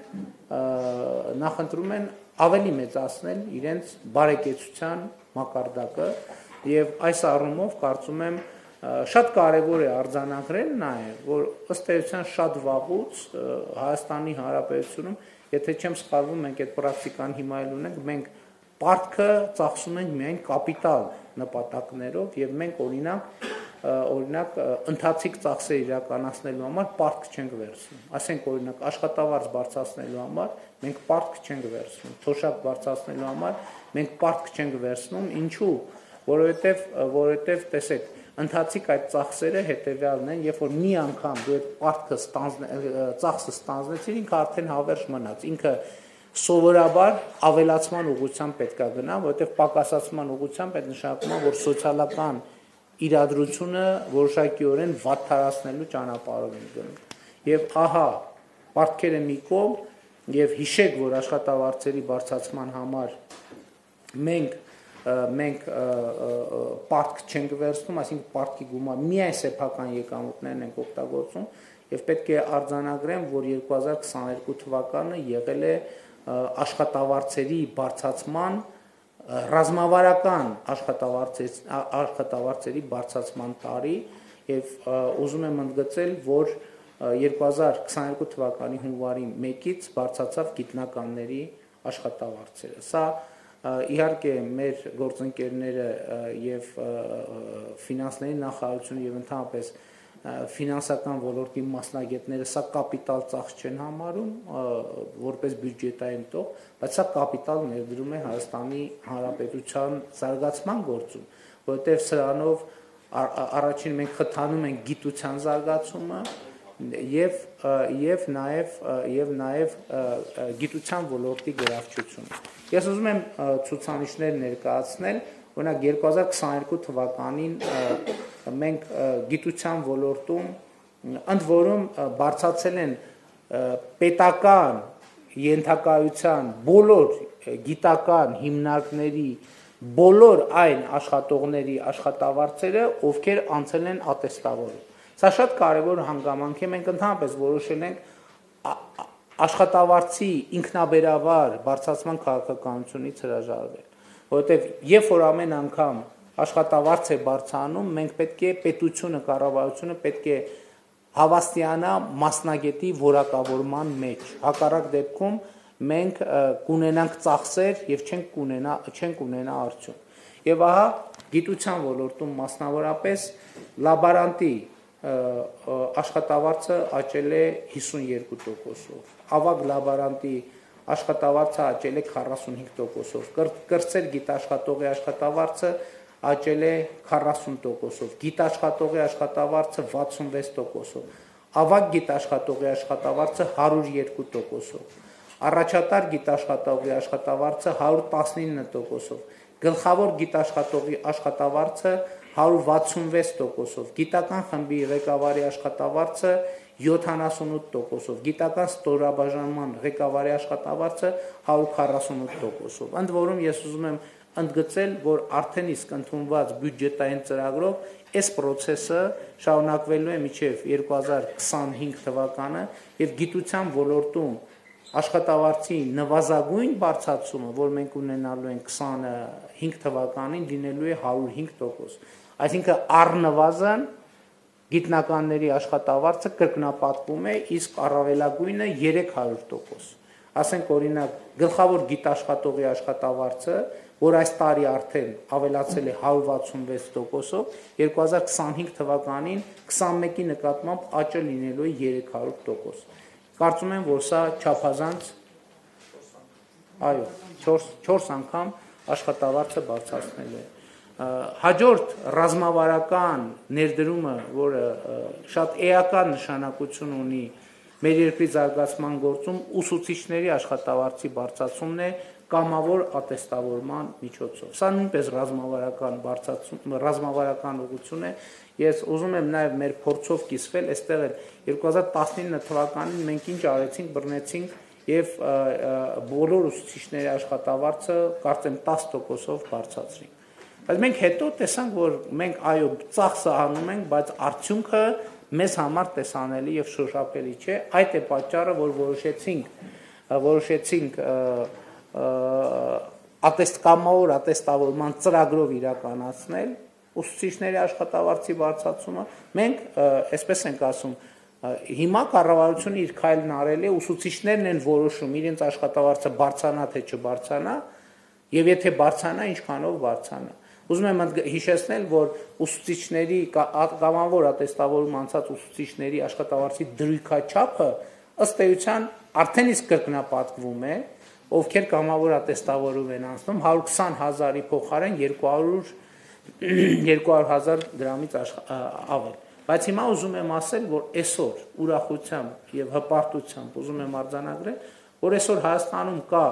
Speaker 1: նախընտրում են ավելի մեծացնել իրենց բարեկեցության մակարդակը եւ այս առումով կարծում եմ շատ կարեւոր է արձանագրել նաեւ, որ ըստ էության շատ վաղուց Հայաստանի Հանրապետությունում, եթե չեմ սխալվում, մենք այդ պրակտիկան հիմա էլ ունենք, մենք պարտքը ծախսում ենք միայն կապիտալ նպատակներով եւ մենք օրինակ օրինակ ընթացիկ ծախսեր իրականացնելու համար պարտք չենք վերցնում, ասենք օրինակ աշխատավարձ բարձրացնելու համար մենք պարտք չենք վերցնում, թոշակ բարձրացնելու համար մենք պարտք չենք վերցնում, ինչու, որովհետեւ որովհետեւ տեսեք, ընթացիկ այդ ծախսերը հետեւյալն են, երբ որ մի անգամ դու այդ պարտքը ծախսը ստանձնեցիր, ինքը արդեն հավերժ մնաց, ինքը սովորաբար ավելացման ուղղությամբ պետք է գնա, որովհետեւ պակասացման ուղղությամբ այդ նշանակում է, որ սոցիալական իրադրությունը որոշակիորեն վատթարացնելու ճանապարհով են գնում։ Եվ ահա պարտքերը մի կողմ եւ հիշեք, որ աշխատավարձերի բարձրացման համար մենք մենք պարտք չենք վերցնում, այսինքն պարտքի գումար միայն սեփական եկամուտներն ենք օգտագործում եւ պետք է արձանագրեմ, որ երկու հազար քսաներկու թվականը եղել է աշխատավարձերի բարձրացման ռազմավարական աշխատավարձերի բարձրացման տարի եւ ուզում եմ ընդգծել, որ երկու հազար քսաներկու թվականի հունվարի մեկից բարձրացավ գիտնականների աշխատավարձերը։ Սա իհարկե մեր գործընկերները եւ ֆինանսների նախարարությունը եւ ընդհանրապես ֆինանսական ոլորտի մասնագետները սա կապիտալ ծախս չեն համարում որպես բյուջետային տող, բայց սա կապիտալ ներդրում է Հայաստանի Հանրապետության զարգացման գործում, որովհետև սրանով առաջին մենք խթանում ենք գիտության զարգացումը եւ եւ նաեւ եւ նաեւ գիտության ոլորտի գրավչությունը։ Ես ուզում եմ ցուցանիշներ ներկայացնել, օրինակ երկու հազար քսաներկու թվականին մենք գիտության ոլորտում ընդ որում բարձրացել են պետական ենթակայության բոլոր գիտական հիմնարկների բոլոր այն աշխատողների աշխատավարձերը, ովքեր անցել են ատեստավորում։ Սա շատ կարևոր հանգամանք է, մենք ընդհանրապես որոշել ենք աշխատավարձի ինքնաբերաբար բարձրացման քաղաքականությունից հրաժարվել, որովհետև երբ որ ամեն անգամ աշխատավարձ է բարձրանում, մենք պետք է պետությունը, կառավարությունը պետք է հավաստիանա մասնագետի որակավորման մեջ։ Հակառակ դեպքում մենք կունենանք ծախսեր եւ չենք կունենա չենք ունենա արդյունք։ Եվ ահա գիտության ոլորտում մասնավորապես լաբորանտի աշխատավարձը աճել է հիսունյոթ տոկոսով, ավագ լաբորանտի աշխատավարձը աճել է քառասունհինգ տոկոսով, կրտսեր գիտաշխատողի աշխատավարձը աճել է քառասուն տոկոսով, գիտաշխատողի աշխատավարձը վաթսունվեց տոկոսով, ավագ գիտաշխատողի աշխատավարձը հարյուր երկու տոկոսով, առաջատար գիտաշխատողի աշխատավարձը հարյուր տասնինը տոկոսով, գլխավոր գիտաշխատողի աշխատավարձը հարյուր վաթսունվեց տոկոսով, գիտական խմբի ղեկավարի աշխատավարձը յոթանասունութ տոկոսով, գիտական ստորաբաժանման ղեկավարի աշխատավարձը հարյուր քառասունութ տոկոսով։ Ընդ որում ես ուզում եմ ընդգծել, որ արդեն իսկ ընդունված բյուջետային ծրագրով այս process-ը շարունակվելու է մինչև երկու հազար քսանհինգ թվականը եւ գիտության ոլորտում աշխատավարձի նվազագույն բարձրացումը, որ մենք ունենալու ենք քսանհինգ թվականին, լինելու է հարյուր հինգ տոկոս։ Այսինքն առնվազն գիտնականների աշխատավարձը կրկնապատկվում է, իսկ առավելագույնը երեք հարյուր տոկոս։ Ասենք օրինակ գլխավոր գիտաշխատողի աշխատավարձը, որ այս տարի արդեն ավելացել է հարյուր վաթսունվեց տոկոսով, երկու հազար քսանհինգ թվականին քսանմեկի նկատմամբ աճը լինելու է երեք հարյուր տոկոս։ Կարծում եմ, որ սա չափազանց այո, չորս անգամ աշխատավարձը բարձրացնել է։ Հաջորդ ռազմավարական ներդրումը, որը շատ էական նշանակություն ունի մեր երկրի զարգացման գործում, ուսուցիչների աշխատավարձի բարձրացումն է կամավոր ատեստավորման միջոցով։ Սա նույնպես ռազմավարական բարձրացում, ռազմավարական ուղղություն է։ Ես ուզում եմ նաև մեր փորձով կիսվել, այստեղ էլ երկու հազար տասնինը թվականին մենք ինչ արեցինք, բռնեցինք եւ բոլոր ուսուցիչների աշխատավարձը կարծեմ տասը տոկոսով բարձրացրինք։ Բայց մենք հետո տեսանք, որ մենք այո ծախսը անում ենք, բայց արդյունքը մեզ համար տեսանելի եւ շոշափելի չէ։ Այդ է պատճառը, որ որոշեցինք որոշեցինք ատեստ կամավոր ատեստավորման ծրագրով իրականացնել ուսուցիչների աշխատավարձի բարձրացումը։ Մենք այսպես ենք ասում, հիմա կառավարությունը իր քայլն արել է, ուսուցիչներն են որոշում իրենց աշխատավարձը բարձրանա թե չբարձրանա, եւ եթե բարձրանա, ինչքանով բարձրանա։ Ուզում եմ հիշեցնել, որ ուսուցիչների կամավոր ատեստավորում անցած ուսուցիչների աշխատավարձի դրույքաչափը ըստ էության արդեն իսկ կրկնապատկվում է, ովքեր կամավոր ատեստավորում են անցնում հարյուր քսան հազարի փոխարեն երկու հարյուր հազար դրամից ավել։ Բայց հիմա ուզում եմ ասել, որ այսօր ուրախությամբ եւ հպարտությամբ ուզում եմ արձանագրել, որ այսօր Հայաստանում կա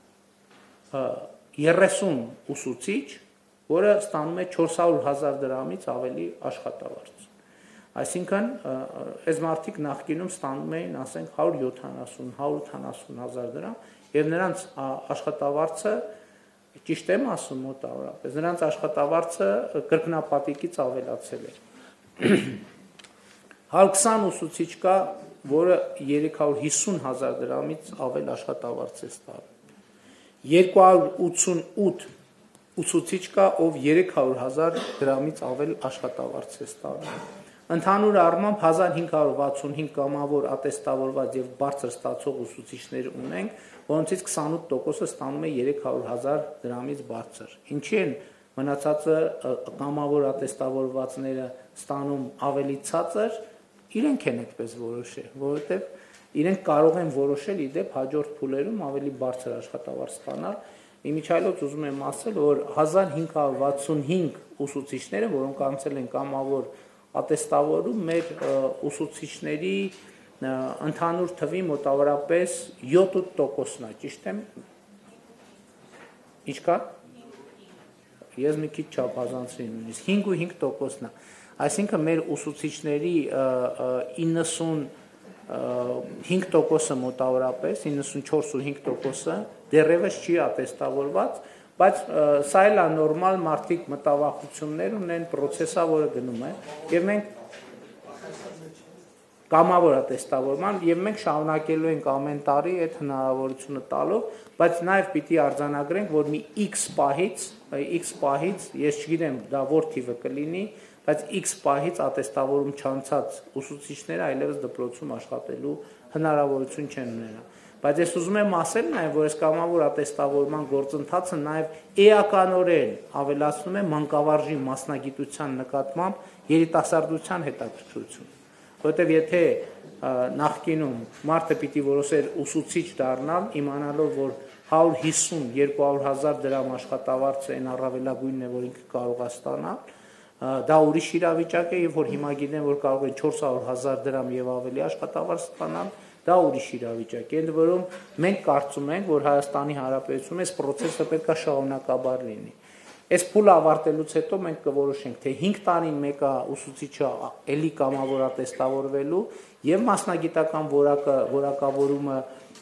Speaker 1: երեսուն ուսուցիչ, որը ստանում է չորս հարյուր հազար դրամից ավելի աշխատավարձ։ Այսինքն այս մարդիկ նախկինում ստանում էին, ասենք, հարյուր յոթանասուն, հարյուր ութանասուն հազար դրամ, եւ նրանց աշխատավարձը, ճիշտ եմ ասում մոտավորապես, նրանց աշխատավարձը կրկնապատիկից ավելացել էր։ հարյուր քսան ուսուցիչ կա, որը երեք հարյուր հիսուն հազար դրամից ավել աշխատավարձ է ստանում։ երկու հարյուր ութսունութ ուսուցիչ կա, ով երեք հարյուր հազար դրամից ավել աշխատավարձ է ստանում։ Ընդհանուր առմամբ հազար հինգ հարյուր վաթսունհինգ կամավոր ատեստավորված եւ բարձր ստացող ուսուցիչներ ունենք, որոնցից քսանութ տոկոսը ստանում է երեք հարյուր հազար դրամից բարձր։ Ինչի են մնացածը կամավոր ատեստավորվածները ստանում ավելի ցածր, իրենք են այդպես որոշել, որովհետեւ իրենք կարող են որոշել իդեպ հաջորդ փուլերում ավելի բարձր աշխատավարձ ստանալ։ Իմիջիայլոց ուզում եմ ասել, որ հազար հինգ հարյուր վաթսունհինգ ուսուցիչները, որոնք անցել են կամավոր ատեստավորում, մեր ուսուցիչների ընդհանուր թվի մոտավորապես յոթ տոկոսն է, ճիշտ եմ։ Ինչքան։ Ես մի քիչ չափազանցրի նույնիսկ հինգ տոկոսն է։ Այսինքն մեր ուսուցիչների իննսունհինգ տոկոսը մոտավորապես, իննսունչորս ու հինգ տոկոսը դեռևս չի ատեստավորված, բայց սա էլ է նորմալ, մարդիկ մտավախություններ ունեն, process-ը, որը գնում է, եւ մենք կամավոր ատեստավորման եւ մենք շարունակելու ենք ամեն տարի այդ հնարավորությունը տալով, բայց նաեւ պիտի արձանագրենք, որ մի X պահից, X պահից, ես չգիտեմ դա որ թիվը կլինի, բայց X պահից ատեստավորում չանցած ուսուցիչները այլևս դպրոցում աշխատելու հնարավորություն չեն ունենա։ Բայց ես ուզում եմ ասել նաեւ, որ այս կամավոր ատեստավորման գործընթացը նաեւ էականորեն ավելացնում է մանկավարժի մասնագիտության նկատմամբ երիտասարդության հետաքրքրությունը։ Որտեւ եթե նախկինում մարդը պիտի որոշեր ուսուցիչ դառնալ, իմանալով, որ հարյուր հիսուն երկու հարյուր հազար դրամ աշխատավարձը այն առավելագույնն է, որ ինքը կարող է ստանալ, դա ուրիշ իրավիճակ է, եւ որ հիմա գիտեն, որ կարող են չորս հարյուր հազար դրամ եւ ավելի աշխատավարձ ստանալ, դա ուրիշ իրավիճակ է, ընդ որում մենք կարծում ենք, որ Հայաստանի Հանրապետությունում այս process-ը պետք է շարունակաբար լինի։ Այս փուլը ավարտելուց հետո մենք կորոշենք, թե հինգ տարին մեկը ուսուցիչը էլի կամավորատեստավորվելու եւ մասնագիտական որակը որակավորումը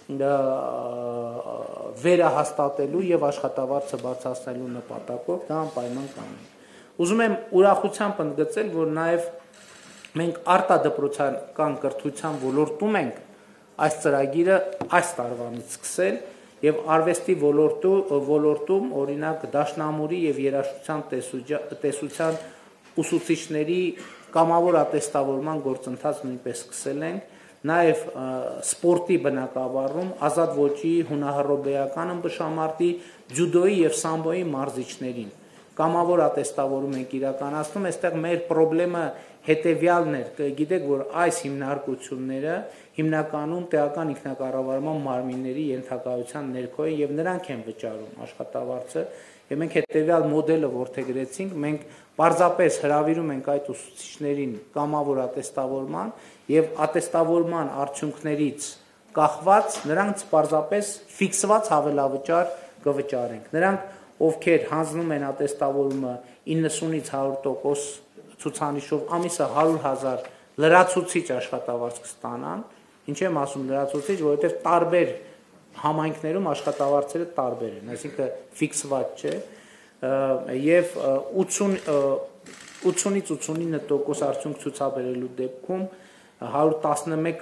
Speaker 1: վերահաստատելու եւ աշխատավարձը բարձրացնելու նպատակով դա անպայման կանենք։ Ուզում եմ ուրախությամբ ընդգծել, որ նաեւ մենք արտադպրոցական կրթության ոլորտում ենք այս ծրագիրը այս տարվանից սկսել եւ արվեստի ոլորտում օրինակ դաշնամուրի եւ երաժշտության տեսության ուսուցիչների կամավոր ատեստավորման գործընթաց նույնպես սկսել ենք, նաեւ սպորտի բնակավարում ազատ ոճի, հունահռոբեական ըմբշամարտի, ջյուդոյի եւ սամբոյի մարզիչներին կամավոր ատեստավորում ենք իրականացնում, այստեղ մեր խնդրը հետեւյալն էր, գիտեք, որ այս հիմնարկությունները հիմնականում տեղական ինքնակառավարման մարմինների ենթակայության ներքո են եւ նրանք են վճարում աշխատավարձը, եւ մենք հետեւյալ մոդելը որդեգրեցինք, մենք պարզապես հրավիրում ենք այդ ուսուցիչներին կամավոր ատեստավորման եւ ատեստավորման արդյունքներից կախված նրանց պարզապես ֆիքսված հավելավճար կվճարենք։ Նրանք, ովքեր հանձնում են ատեստավորումը իննսունից հարյուր տոկոս ցուցանիշով ամիսը հարյուր հազար լրացուցիչ աշխատավարձ կստանան, ինչ եմ ասում լրացուցիչ, որովհետև տարբեր համայնքներում աշխատավարձերը տարբեր են, այսինքն ֆիքսված չէ, եւ ութսունից ութսունինը տոկոս արդյունք ցուցաբերելու դեպքում հարյուր տասնմեկ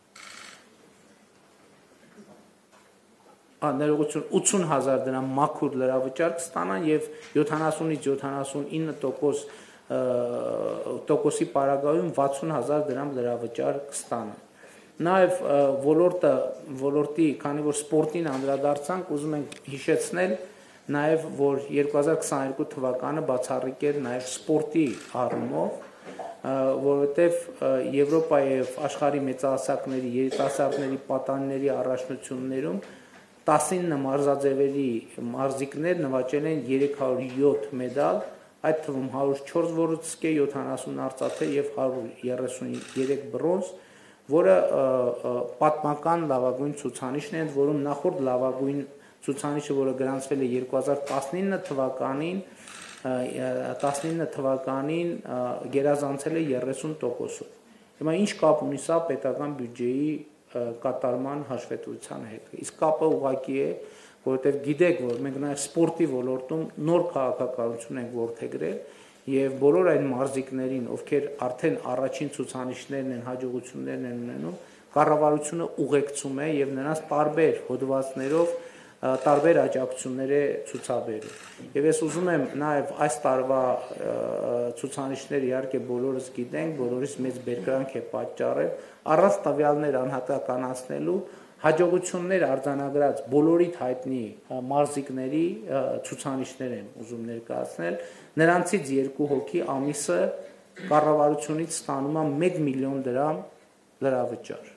Speaker 1: ներողություն ութսուն հազար դրամ մաքուր լրավճար կստանան եւ յոթանասունից յոթանասունինը տոկոս տոկոսի պարագայում վաթսուն հազար դրամ լրավճար կստանան։ Նաեւ ոլորտը ոլորտի, քանի որ սպորտին անդրադարձանք, ուզում ենք հիշեցնել նաեւ որ երկու հազար քսաներկու թվականը բացառիկ էր նաեւ սպորտի առումով, որովհետեւ Եվրոպայի եւ աշխարհի մեծահասակների երիտասարդների պատանիների առաջնություններում տասինը մարզաձևերի մարզիկներ նվաճել են երեք հարյուր յոթ մեդալ, այդ թվում հարյուր չորս ոսկե, յոթանասուն արծաթե եւ հարյուր երեսուներեք բրոնզ, որը պատմական լավագույն ցուցանիշն է, որում նախորդ լավագույն ցուցանիշը, որը գրանցվել է երկու հազար տասնինը թվականին, տասնինը թվականին գերազանցել է երեսուն տոկոսով։ Հիմա ինչ կապ ունի սա պետական բյուջեի կատարման հաշվետվության հետ։ Իսկ կապը ուղղակի է, որովհետև գիտեք, որ մենք նաև սպորտի ոլորտում նոր քաղաքականություն ենք որդեգրել եւ բոլոր այն մարզիկներին, ովքեր արդեն առաջին ցուցանիշներն են, հաջողություններն են ունենում, կառավարությունը ուղեկցում է եւ նրանց տարբեր հոդվածներով տարբեր աջակցություններ է ցուցաբերում։ Եվ ես ուզում եմ նաև այս տարվա ցուցանիշները իհարկե բոլորս գիտենք, բոլորիս մեծ բերկրանք է պատճառել, առանց տվյալներ անհատականացնելու հաջողություններ արձանագրած բոլորիդ հայտնի մարզիկների ցուցանիշներ են ուզում ներկայացնել, նրանցից երկու հոգի ամիսը կառավարությունից ստանում է մեկ միլիոն դրամ լրավճար։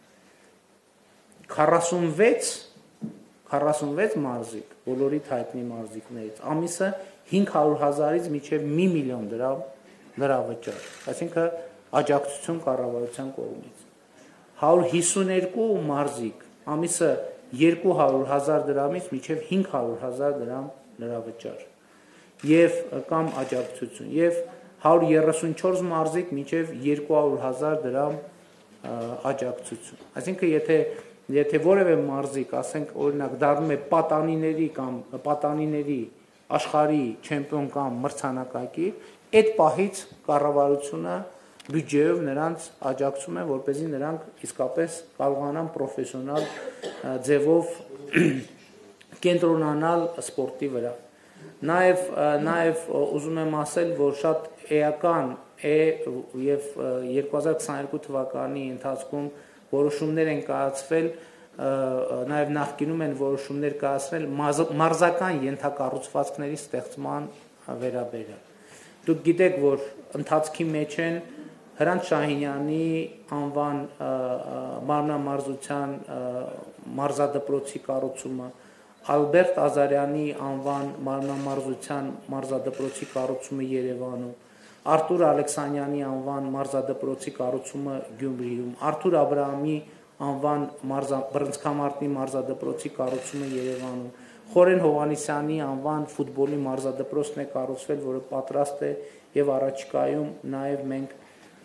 Speaker 1: քառասունվեց մարզիկ, բոլորիդ հայտնի մարզիկներից, ամիսը հինգ հարյուր հազարից մինչև մի միլիոն դրամ լրավճար, այսինքն աջակցություն կառավարության կողմից։ հարյուր հիսուներկու մարզիկ, ամիսը երկու հարյուր հազար դրամից մինչև հինգ հարյուր հազար դրամ լրավճար եւ կամ աջակցություն եւ հարյուր երեսունչորս մարզիկ մինչև երկու հարյուր հազար դրամ աջակցություն։ Այսինքն եթե Եթե որևէ մարզիկ, ասենք օրինակ դառնում է պատանիների կամ պատանիների աշխարհի չեմպիոն կամ մրցանակակիր, այդ պահից կառավարությունը բյուջեով նրանց աջակցում է, որպեսզի նրանք իսկապես կարողանան պրոֆեսիոնալ ձևով կենտրոնանալ սպորտի վրա։ Նաև նաև ուզում եմ ասել, որ շատ էական է եւ երկու հազար քսաներկու թվականի ընթացքում որոշումներ են կայացվել, նաև նախկինում են որոշումներ կայացվել մարզական ենթակառուցվածքների ստեղծման վերաբերյալ։ Դուք գիտեք, որ ընթացքի մեջ են Հրանտ Շահինյանի անվան մարմնամարզության մարզադպրոցի կառուցումը, Ալբերտ Ազարյանի անվան մարմնամարզության մարզադպրոցի կառուցումը Երևանում, Արտուր Ալեքսանյանի անվան մարզադպրոցի կառուցումը Գյումրիում, Արթուր Աբրահամի անվան բռնցքամարտի մարզադպրոցի կառուցումը Երևանում, Խորեն Հովհաննիսյանի անվան ֆուտբոլի մարզադպրոցն է կառուցվել, որը պատրաստ է եւ առաջիկայում նաեւ մենք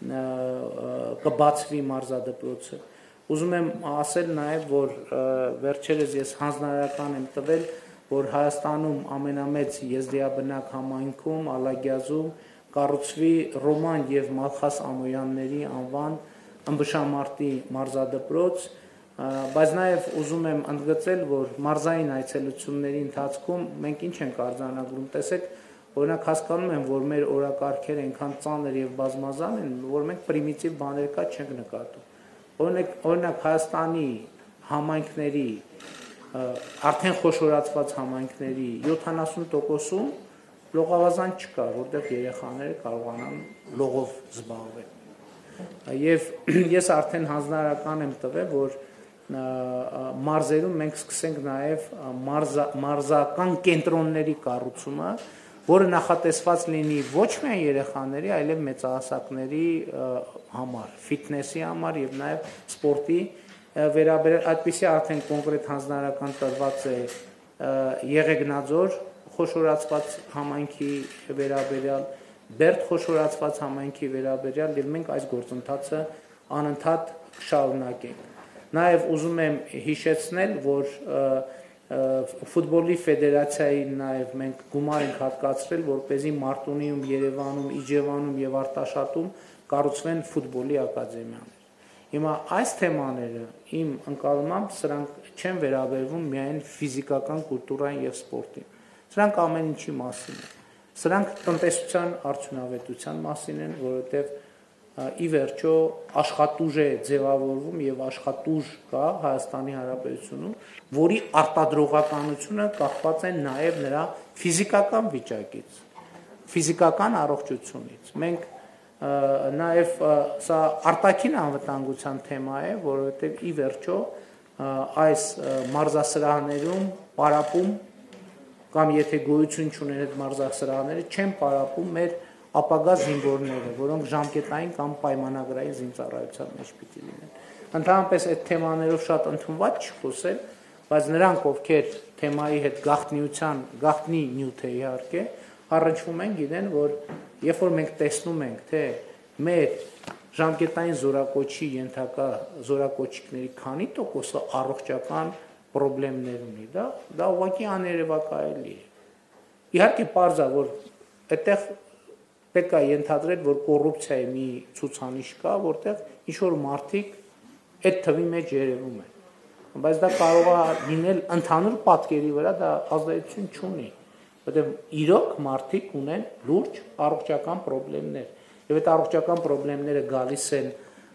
Speaker 1: կբացվի մարզադպրոցը։ Ուզում եմ ասել նաեւ, որ վերջերս ես հանձնարարական եմ տվել, որ Հայաստանում ամենամեծ եզդիաբնակ համայնքում Ալագյազում կառուցվի Ռոման եւ Մալխաս Ամոյանների անվան ըմբշամարտի մարզադպրոց, բայց նաեւ ուզում եմ ընդգծել, որ մարզային այցելությունների ընթացքում մենք ինչ ենք արձանագրում, տեսեք, օրինակ հասկանում եմ, որ մեր օրակարգերը այնքան ծանր եւ բազմազան են, որ մենք պրիմիտիվ բաներ կա չենք նկատում։ Օրինակ, օրինակ Հայաստանի համայնքների արդեն խոշորացված համայնքների յոթանասուն տոկոսում լողավազան չկա, որտեղ երեխաները կարողանան լողով զբաղվել։ Եվ ես արդեն հանձնարարական եմ տվել, որ մարզերում մենք սկսենք նաև մարզական կենտրոնների կառուցումը, որը նախատեսված լինի ոչ միայն երեխաների, այլև մեծահասակների համար, ֆիթնեսի համար եւ նաեւ սպորտի վերաբերյալ այդպիսի արդեն կոնկրետ հանձնարարական տրված է Եղեգնաձոր խոշորացված համայնքի վերաբերյալ, Բերդ խոշորացված համայնքի վերաբերյալ եւ մենք այս գործընթացը անընդհատ կշարունակենք։ Նաեւ ուզում եմ հիշեցնել, որ ֆուտբոլի ֆեդերացիայի նաեւ մենք գումար ենք հատկացրել, որպեսզի Մարտունիում, Երևանում, Իջևանում եւ Արտաշատում կառուցվեն ֆուտբոլի ակադեմիաներ։ Հիմա այս թեմաները իմ ընկալմամբ սրանք չեն վերաբերվում միայն ֆիզիկական կուլտուրային եւ սպորտին։ Սրանք ամեն ինչի մասին են։ Սրանք տնտեսության արդյունավետության մասին են, որովհետեւ ի վերջո աշխատուժ է ձևավորվում եւ աշխատուժ կա Հայաստանի Հանրապետությունում, որի արտադրողականությունը կախված է նաեւ նրա ֆիզիկական վիճակից, ֆիզիկական առողջությունից։ Մենք նաեւ սա արտաքին անվտանգության թեմա է, որովհետեւ ի վերջո այս մարզասրահներում պարապում կամ եթե գոյություն չունեն այդ մարզասրահները, չեն պարապում մեր ապագա զինվորները, որոնք ժամկետային կամ պայմանագրային զինծառայության մեջ պիտի լինեն։ Ընդհանրապես այդ թեմաներով շատ ընդունված չխոսել, բայց նրանք, ովքեր թեմայի հետ գաղտնիության, գաղտնի նյութ է իհարկե, առնչվում են, գիտեն, որ երբ որ մենք տեսնում ենք, թե մեր ժամկետային զորակոչի ենթակա զորակոչիկների քանի տոկոսը առողջական պրոբլեմներ ունի, դա դա ուղղակի աներևակայելի է։ Իհարկե պարզ է, որ այդտեղ պետք է ենթադրել, որ կոռուպցիայի մի ցուցանիշ կա, որտեղ ինչ որ մարդիկ այդ թվի մեջ երևում են։ Բայց դա կարող է լինել ընդհանուր պատկերի վրա, դա ազդեցություն չունի, որտեղ իրոք մարդիկ ունեն լուրջ առողջական պրոբլեմներ, եւ այդ առողջական պրոբլեմները գալիս են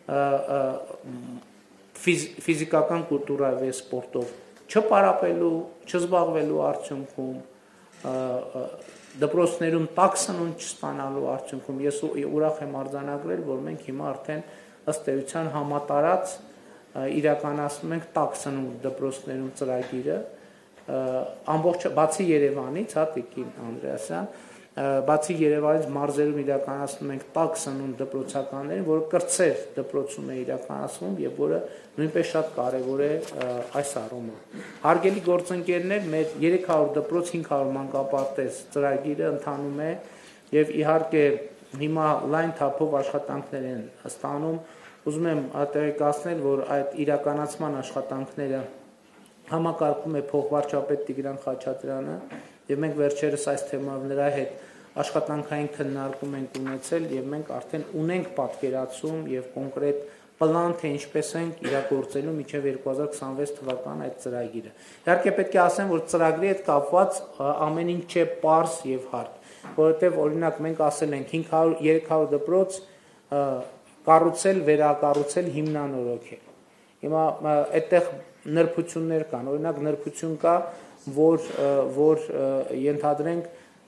Speaker 1: ֆիզիկական կուլտուրայով եւ սպորտով չպարապելու, չզբաղվելու արդյունքում, դպրոցներում տաք սնունդ չստանալու արդյունքում ես ուրախ եմ արձանագրել, որ մենք հիմա արդեն ըստ էության համատարած իրականացնում ենք տաք սնունդ դպրոցներում ծրագիրը, ամբողջ բացի Երևանից, հա Տիկին Անդրեասյան, բացի Երևանից մարզերում իրականացնում ենք տաք սնունդ դպրոցականներին, որը կրտսեր դպրոցում է իրականացվում եւ որը նույնպես շատ կարեւոր է այս առումով։ Հարգելի գործընկերներ, մեր երեք հարյուր դպրոց հինգ հարյուր մանկապարտեզ ծրագիրը ընթանում է եւ իհարկե հիմա լայն թափով աշխատանքներ են ստանում։ Ուզում եմ տեղեկացնել, որ այդ իրականացման աշխատանքները համակարգում է փոխվարչապետ Տիգրան Խաչատրյանը եւ մենք վերջերս այս թեմայով նրա հետ աշխատանքային քննարկում ենք ունեցել եւ մենք արդեն ունենք պատկերացում եւ կոնկրետ պլան, թե ինչպես ենք իրագործելու մինչեւ երկու հազար քսանվեց թվական այդ ծրագիրը։ Իհարկե պետք է ասեմ, որ ծրագրի հետ կապված ամեն ինչ չէ պարզ եւ հարթ, որովհետեւ օրինակ մենք ասել ենք հինգ հարյուր երեք հարյուր դպրոց կառուցել, վերակառուցել, հիմնանորոգել։ Հիմա այդտեղ նրբություններ կան, օրինակ նրբություն կա, որ որ ենթադրենք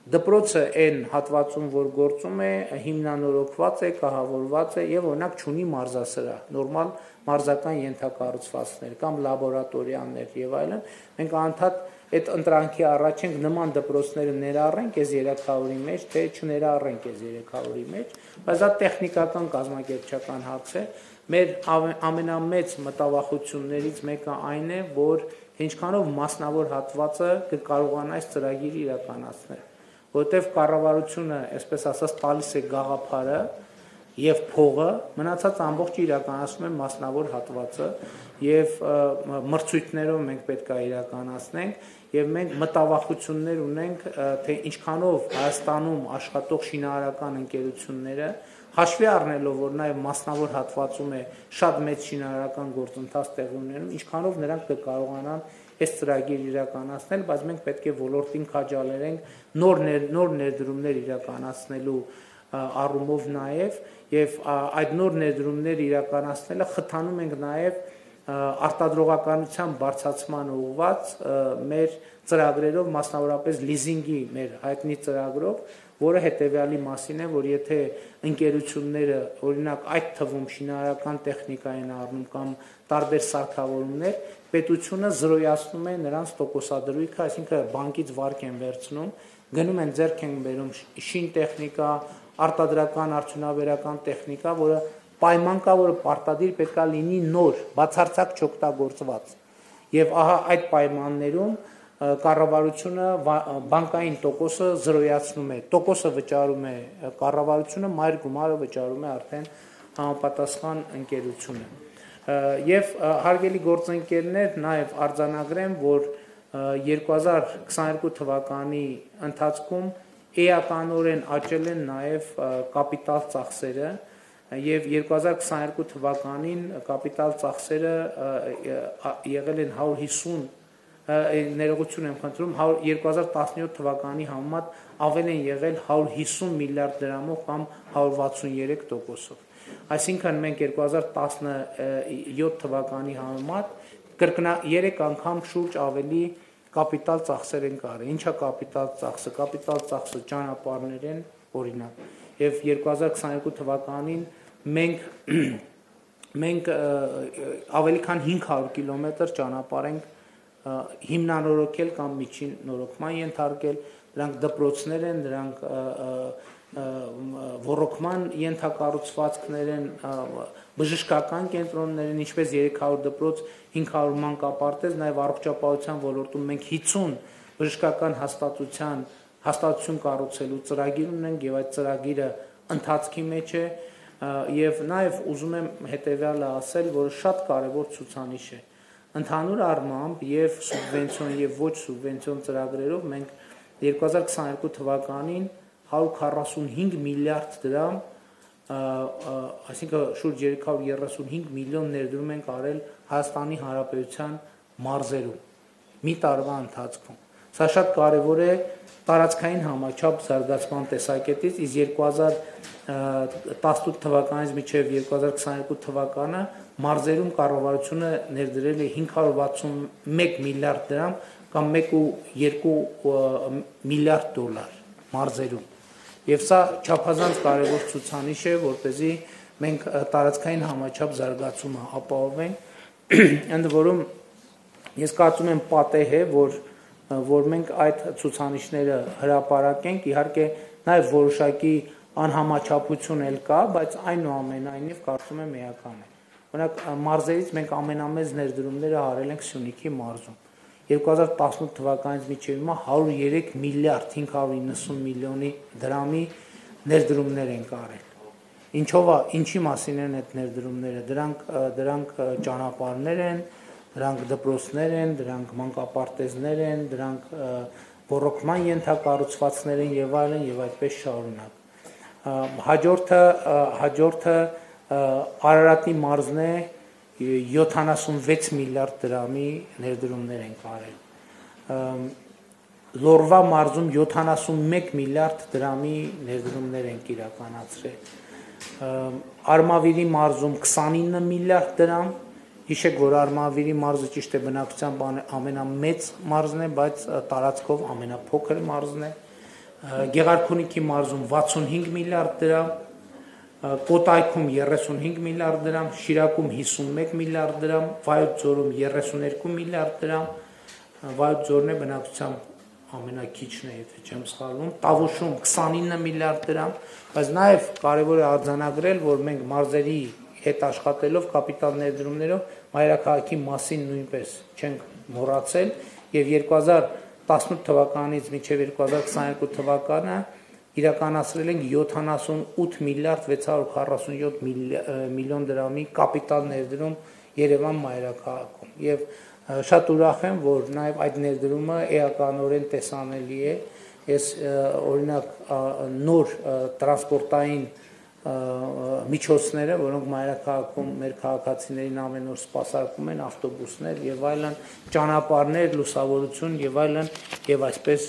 Speaker 1: դպրոցը այն հատվածում, որ գործում է, հիմնանորոգված է, կահավորված է եւ օրինակ չունի մարզասրահ, նորմալ մարզական ենթակառուցվածքներ կամ լաբորատորիաներ եւ այլն, մենք անդադ այդ ընտրանքի առաջ ենք նման դպրոցները ներառենք այս երեք հարյուրի մեջ, թե չներառենք այս երեք հարյուրի մեջ, բայց դա տեխնիկական կազմակերպչական հարց է։ Մեր ամենամեծ մտավախություններից մեկը այն է, որ ինչքանով մասնավոր հատվածը կկարողանա այս ծրագիրը իրականացնել, որտեղ կառավարությունը, այսպես ասած, տալիս է գաղափարը եւ փողը, մնացած ամբողջը իրականացնում է մասնավոր հատվածը եւ մրցույթներով մենք պետք է իրականացնենք եւ մենք մտավախություններ ունենք, թե ինչքանով Հայաստանում աշխատող շինարարական ընկերությունները հաշվի առնելով, որ նաեւ մասնավոր հատվածում է շատ մեծ շինարարական գործընթաց տեղի ունենում, ինչքանով նրանք կկարողանան այս ծրագիրը իրականացնել, բայց մենք պետք է ոլորտին քաջալերենք նոր նոր ներդրումներ իրականացնելու առումով նաեւ եւ այդ նոր ներդրումներ իրականացնելը խթանում ենք նաեւ արտադրողականության բարձրացման ուղղված մեր ծրագրերով, մասնավորապես լիզինգի մեր հայտնի ծրագրով, որը հետեւյալի մասին է, որ եթե ընկերությունները, օրինակ այդ թվում շինարարական տեխնիկա են առնում կամ տարբեր սարքավորումներ, պետությունը զրոյացնում է նրանց տոկոսադրույքը, այսինքն բանկից վարկ են վերցնում, գնում են ձեռք են բերում շին տեխնիկա, արտադրական արդյունաբերական տեխնիկա, որը պայման կա, որը պարտադիր պետք է լինի նոր, բացարձակ չօգտագործված։ Եվ ահա այդ պայմաններում կառավարությունը բանկային տոկոսը զրոյացնում է, տոկոսը վճարում է կառավարությունը, մայր գումարը վճարում է արդեն համապատասխան ընկերությունը։ Եվ հարգելի գործընկերներ, նաև արձանագրեմ, որ երկու հազար քսաներկու թվականի ընթացքում էականորեն աճել են նաև կապիտալ ծախսերը եւ երկու հազար քսաներկու թվականին կապիտալ ծախսերը եղել են հարյուր հիսուն ներողություն եմ խնդրում երկու հազար տասնյոթ թվականի համեմատ ավել են եղել հարյուր հիսուն միլիարդ դրամով կամ հարյուր վաթսուններեք տոկոսով այսինքն մենք երկու հազար տասնյոթ թվականի համեմատ կրկնա երեք անգամ շուրջ ավելի կապիտալ ծախսեր են կարել ինչա կապիտալ ծախսը կապիտալ ծախսը ճանապարհներ են օրինակ եւ երկու հազար քսաներկու թվականին մենք մենք ավելի քան հինգ հարյուր կիլոմետր ճանապարհ ենք հիմնանորոգել կամ միջին նորոգման ենթարկել դրանք դպրոցներ են դրանք ոռոգման ենթակառուցվածքներ են բժշկական կենտրոններ են ինչպես երեք հարյուր դպրոց հինգ հարյուր մանկապարտեզ նաեւ առողջապահության ոլորտում մենք հիսուն բժշկական հաստատության հաստատություն կառուցելու ծրագիր ունենք եւ այդ ծրագիրը ընթացքի մեջ է եւ նաեւ ուզում եմ հետեւյալը ասել, որ շատ կարեւոր ցուցանիշ է ընդհանուր առմամբ եւ սուբվենցիոն եւ ոչ սուբվենցիոն ծրագրերով մենք երկու հազար քսաներկու թվականին հարյուր քառասունհինգ միլիարդ դրամ այսինքն շուրջ երեք հարյուր երեսունհինգ միլիոն ներդրում ենք արել Հայաստանի Հանրապետության մարզերում մի տարվա ընթացքում սա շատ կարեւոր է տարածքային համաչափ զարգացման տեսակետից իսկ երկու հազար տասնութ թվականից մինչև երկու հազար քսաներկու թվականը մարզերում կառավարությունը ներդրել է հինգ հարյուր վաթսունմեկ միլիարդ դրամ կամ մեկ կόμμα երկու միլիարդ դոլար մարզերում եւ սա չափազանց կարեւոր ցուցանիշ է որպեսզի մենք տարածքային համաչափ զարգացումը ապահովենք ընդ որում ես կարծում եմ պատեհ է որ որ մենք այդ ցուցանիշները հրապարակենք իհարկե նաեւ որոշակի անհամաչափություն էլ կա բայց այնուամենայնիվ կարծում եմ էական է օրինակ մարզերից մենք ամենամեծ ներդրումները արել ենք Սյունիքի մարզում երկու հազար տասնութ թվականից մինչև հիմա հարյուր երեք միլիարդ հինգ հարյուր իննսուն միլիոնի դրամի ներդրումներ են արել ինչով է ինչի մասին են այդ ներդրումները դրանք դրանք ճանապարհներ են դրանք դպրոցներ են դրանք մանկապարտեզներ են դրանք ոռոգման ենթակառուցվածքներ են եւ այլն եւ այդպես շարունակ հաջորդը հաջորդը Արարատի մարզն է յոթանասունվեց միլիարդ դրամի ներդրումներ են արել Լորվա մարզում յոթանասունմեկ միլիարդ դրամի ներդրումներ են իրականացրել Արմավիրի մարզում քսանինը միլիարդ դրամ հիշեք որ Արմավիրի մարզը ճիշտ է բնակչությամբ ամենամեծ մարզն է բայց տարածքով ամենափոքր մարզն է Գեղարքունիքի մարզում վաթսունհինգ միլիարդ դրամ, Կոտայքում երեսունհինգ միլիարդ դրամ, Շիրակում հիսունմեկ միլիարդ դրամ, Վայոց ձորում երեսուներկու միլիարդ դրամ, Վայոց ձորն է բնակչությամբ ամենաքիչն է, եթե չեմ սխալվում, Տավուշում քսանինը միլիարդ դրամ, բայց նաև կարևոր է արձանագրել, որ մենք մարզերի հետ աշխատելով կապիտալ ներդրումներով մայրաքաղաքի մասին նույնպես չենք մոռացել եւ երկու հազար տասնութ թվականից մինչեւ երկու հազար քսաներկու թվականը իրականացրել ենք յոթանասունութ միլիարդ վեց հարյուր քառասունյոթ միլիոն դրամի կապիտալ ներդրում Երևան մայրաքաղաքում եւ շատ ուրախ եմ, որ նաեւ այդ ներդրումը էականորեն տեսանելի է։ Ես օրինակ նոր տրանսպորտային միջոցները, որոնք մայրաքաղաքում մեր քաղաքացիներին ամեն օր սպասարկում են, ավտոբուսներ եւ այլն, ճանապարհներ, լուսավորություն եւ այլն, եւ այսպես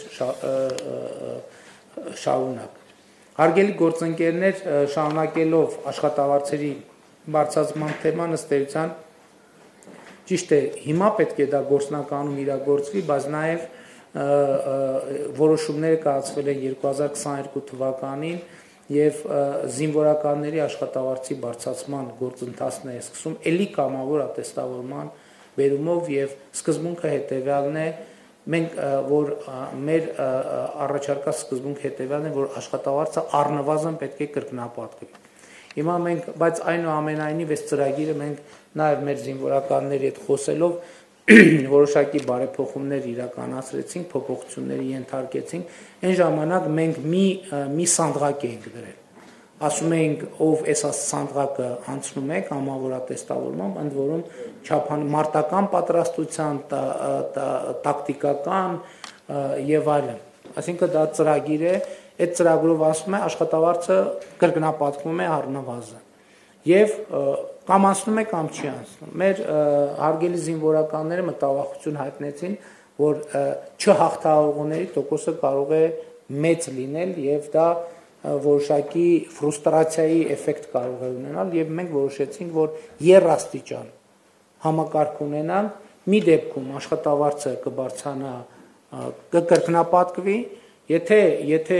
Speaker 1: շարունակ։ Հարգելի գործընկերներ, շարունակելով աշխատավարձերի բարձրացման թեման, ըստ էության ճիշտ է, հիմա պետք է դա գործնականում իրագործվի, բայց նաեւ որոշումները կայացվել են երկու հազար քսաներկու թվականին եւ զինվորականների աշխատավարձի բարձրացման գործընթացն է սկսում էլի կամավոր ատեստավորման վերումով եւ սկզբունքը հետեւյալն է մենք որ մեր առաջարկած սկզբունքը հետեւյալն է որ աշխատավարձը առնվազն պետք է կրկնապատկվի հիմա մենք բայց այնուամենայնիվ այս ծրագիրը մենք նաեւ մեր զինվորականների հետ խոսելով որոշակի բարեփոխումներ իրականացրեցինք, փոփոխությունների ենթարկեցինք, այն ժամանակ մենք մի մի սանդղակ էինք դրել։ Ասում էինք, ով այս սանդղակը անցնում է կամավորատեստավորմամբ, ընդ որում չափան մարտական պատրաստության, տակտիկական եւ այլն։ Այսինքն դա ծրագիր է, այդ ծրագրով ասում է աշխատավարձը կրկնապատկվում է առնվազն։ Եվ կամ անցնում է կամ չի անցնում։ Մեր հարգելի զինվորականները մտավախություն հայտնեցին, որ չհաղթահարողների տոկոսը կարող է մեծ լինել եւ դա որոշակի ֆրուստրացիայի էֆեկտ կարող է ունենալ եւ մենք որոշեցինք, որ երաստիճան համակարգ ունենանք, մի դեպքում աշխատավարձը կբարձրանա կկրկնապատկվի, եթե եթե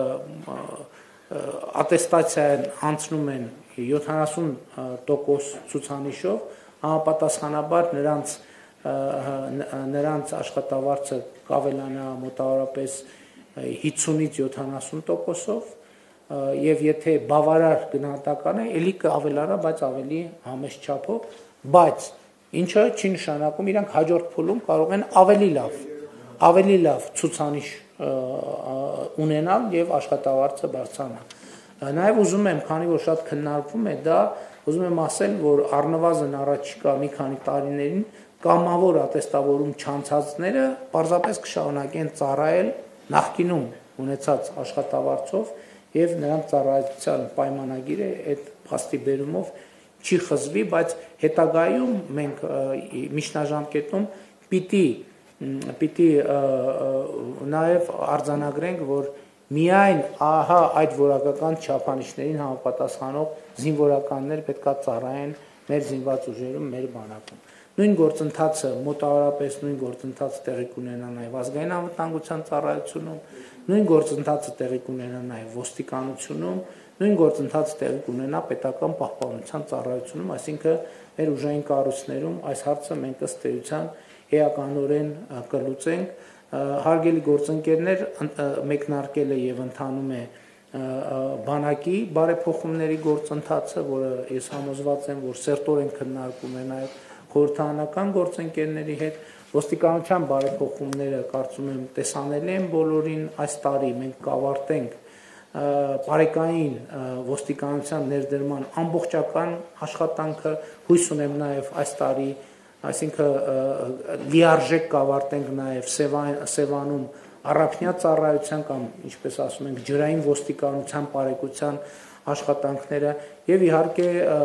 Speaker 1: ատեստացիան անցնում են յոթանասուն տոկոս ցուցանիշով, համապատասխանաբար նրանց նրանց աշխատավարձը կավելանա մոտավորապես հիսունից յոթանասուն տոկոսով եւ եթե բավարար գնահատական է, ելի կավելանա, բայց ավելի համեստ չափով, բայց ինչը չի նշանակում իրանք հաջորդ փուլում կարող են ավելի լավ, ավելի լավ ցուցանիշ ունենալ եւ աշխատավարձը բարձրանալ։ Նաեւ ուզում եմ, քանի որ շատ քննարկվում է դա, ուզում եմ ասել, որ առնվազն առաջիկա մի քանի տարիներին կամավոր ատեստավորում չանցածները պարզապես կշարունակեն ծառայել նախկինում ունեցած աշխատավարձով եւ նրանց ծառայության պայմանագիրը այդ փաստի բերումով չի խզվի, բայց հետագայում մենք միջնաժամկետում պիտի պիտի նաեւ արձանագրենք, որ միայն ահա այդ որակական չափանիշներին համապատասխանող զինվորականներ պետքա ծառայեն մեր զինված ուժերում, մեր բանակում։ Նույն գործընթացը մոտավորապես նույն գործընթացը տեղի կունենա նաև ազգային անվտանգության ծառայությունում, նույն գործընթացը տեղի կունենա նաև ոստիկանությունում, նույն գործընթացը տեղի կունենա պետական պահպանության ծառայությունում, այսինքն մեր ուժային կառույցներում այս հարցը մենք ըստ էության էականորեն կլուծենք։ Հարգելի գործընկերներ, մեկնարկել է եւ ընթանում է բանակի բարեփոխումների գործընթացը, որը ես համոզված եմ, որ սերտորեն քննարկում է նաեւ խորհրդարանական գործընկերների հետ, ոստիկանության բարեփոխումները կարծում եմ տեսանելի են բոլորին, այս տարի մենք կավարտենք բարեկային ոստիկանության ներդրման ամբողջական աշխատանքը, հույս ունեմ նաեւ այս տարի այսինքն լիարժեք կավարտենք նաև Սևանում առափնյա ծառայության կամ ինչպես ասում ենք ջրային ոստիկանության բարեկության աշխատանքները եւ իհարկե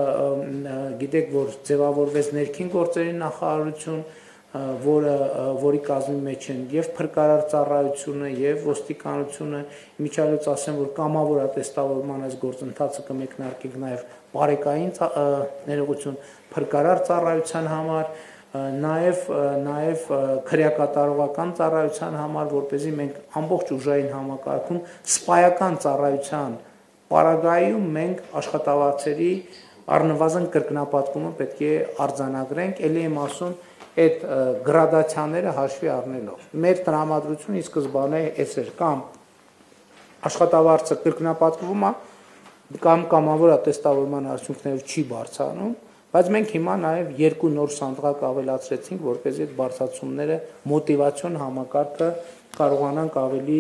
Speaker 1: գիտեք որ ձևավորվեց ներքին գործերի նախարարություն, որը որի կազմի մեջ են եւ փրկարար ծառայությունը եւ ոստիկանությունը, միջալոց ասեմ որ կամավոր ատեստավորման այս գործընթացը կմեկնարկենք նաեւ բարեկային ներողություն փրկարար ծառայության համար նաև նաև քրեակատարողական ծառայության համար, որպեսզի մենք ամբողջ ուժային համակարգում սպայական ծառայության պարագայում մենք աշխատավարձերի առնվազն կրկնապատկումը պետք է արձանագրենք, ելի եմ ասում, այդ գրադացիաները հաշվի առնելով։ Մեր տրամադրությունը ի սկզբանե էս էր, կամ աշխատավարձը կրկնապատկվում է, կամ կամավոր ատեստավորման արդյունքներով չի բարձրանում, բայց մենք հիմա նաև երկու նոր սանդղակ ավելացրեցինք, որպեսզի այդ բարձրացումները մոտիվացիոն համակարգը կարողանանք ավելի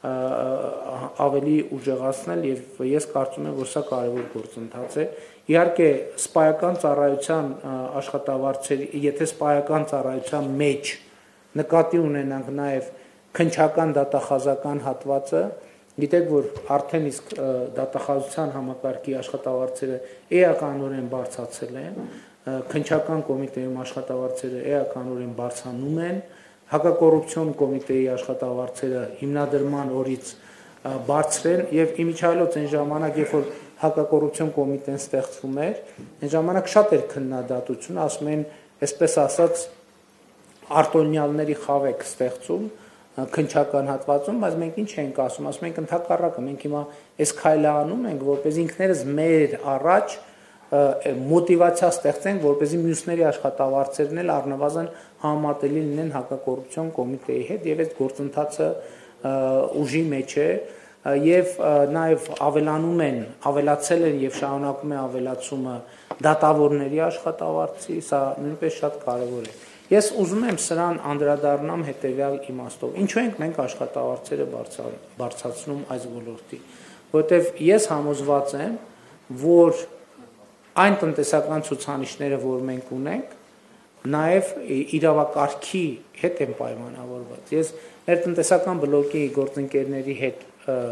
Speaker 1: ավելի ուժեղացնել, եւ ես կարծում եմ, որ սա կարևոր գործընթաց է։ Իհարկե, սպայական ծառայության աշխատավարձերի, եթե սպայական ծառայության մեջ նկատի ունենանք նաև քննչական դատախազական հատվածը, գիտեք, որ արդեն իսկ դատախազության համակարգի աշխատավարձերը էականորեն բարձրացել են, քննչական կոմիտեում աշխատավարձերը էականորեն բարձրանում են, հակակոռուպցիոն կոմիտեի աշխատավարձերը հիմնադրման օրից բարձր են, եւ իմիջիայլոց այն ժամանակ, երբ որ հակակոռուպցիոն կոմիտեն ստեղծվում էր, այն ժամանակ շատ էր քննադատություն, ասում են, այսպես ասած, արտոնյալների խավեք ստեղծում քննչական հատվածում, բայց մենք ինչ ենք ասում, ասում ենք ընդհակառակը, մենք հիմա այս քայլը անում ենք, որպես ինքներս մեր առաջ մոտիվացիա ստեղծենք, որպեսզի մյուսների աշխատավարձերն էլ առնվազն համատելի լինեն հակակոռուպցիոն կոմիտեի հետ, եւ այդ գործընթացը ուժի մեջ է, եւ նաեւ ավելանում են, ավելացել են եւ շարունակում է ավելացումը դատավորների աշխատավարձի, սա նույնպես շատ կարեւոր է։ Ես ուզում եմ սրան անդրադառնամ հետեւյալ իմաստով։ Ինչու ենք մենք աշխատավարձերը բարձրացնում այս ոլորտի, որովհետեւ ես համոզված եմ, որ այն տնտեսական ցուցանիշները, որ մենք ունենք, նաև իրավակարգի հետ են պայմանավորված։ Ես մեր տնտեսական բլոկի գործընկերների հետ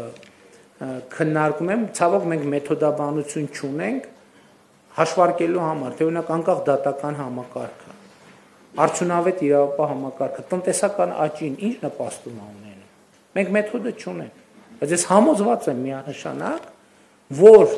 Speaker 1: քննարկում եմ, ցավոք մենք մեթոդաբանություն չունենք հաշվարկելու համար, թե օրինակ անկախ դատական համակարգը, արդյունավետ իրավապահ համակարգը, տնտեսական աճին ինչ նպաստում է ունենում։ Մենք մեթոդը չունենք, բայց ես համոզված եմ միանշանակ, որ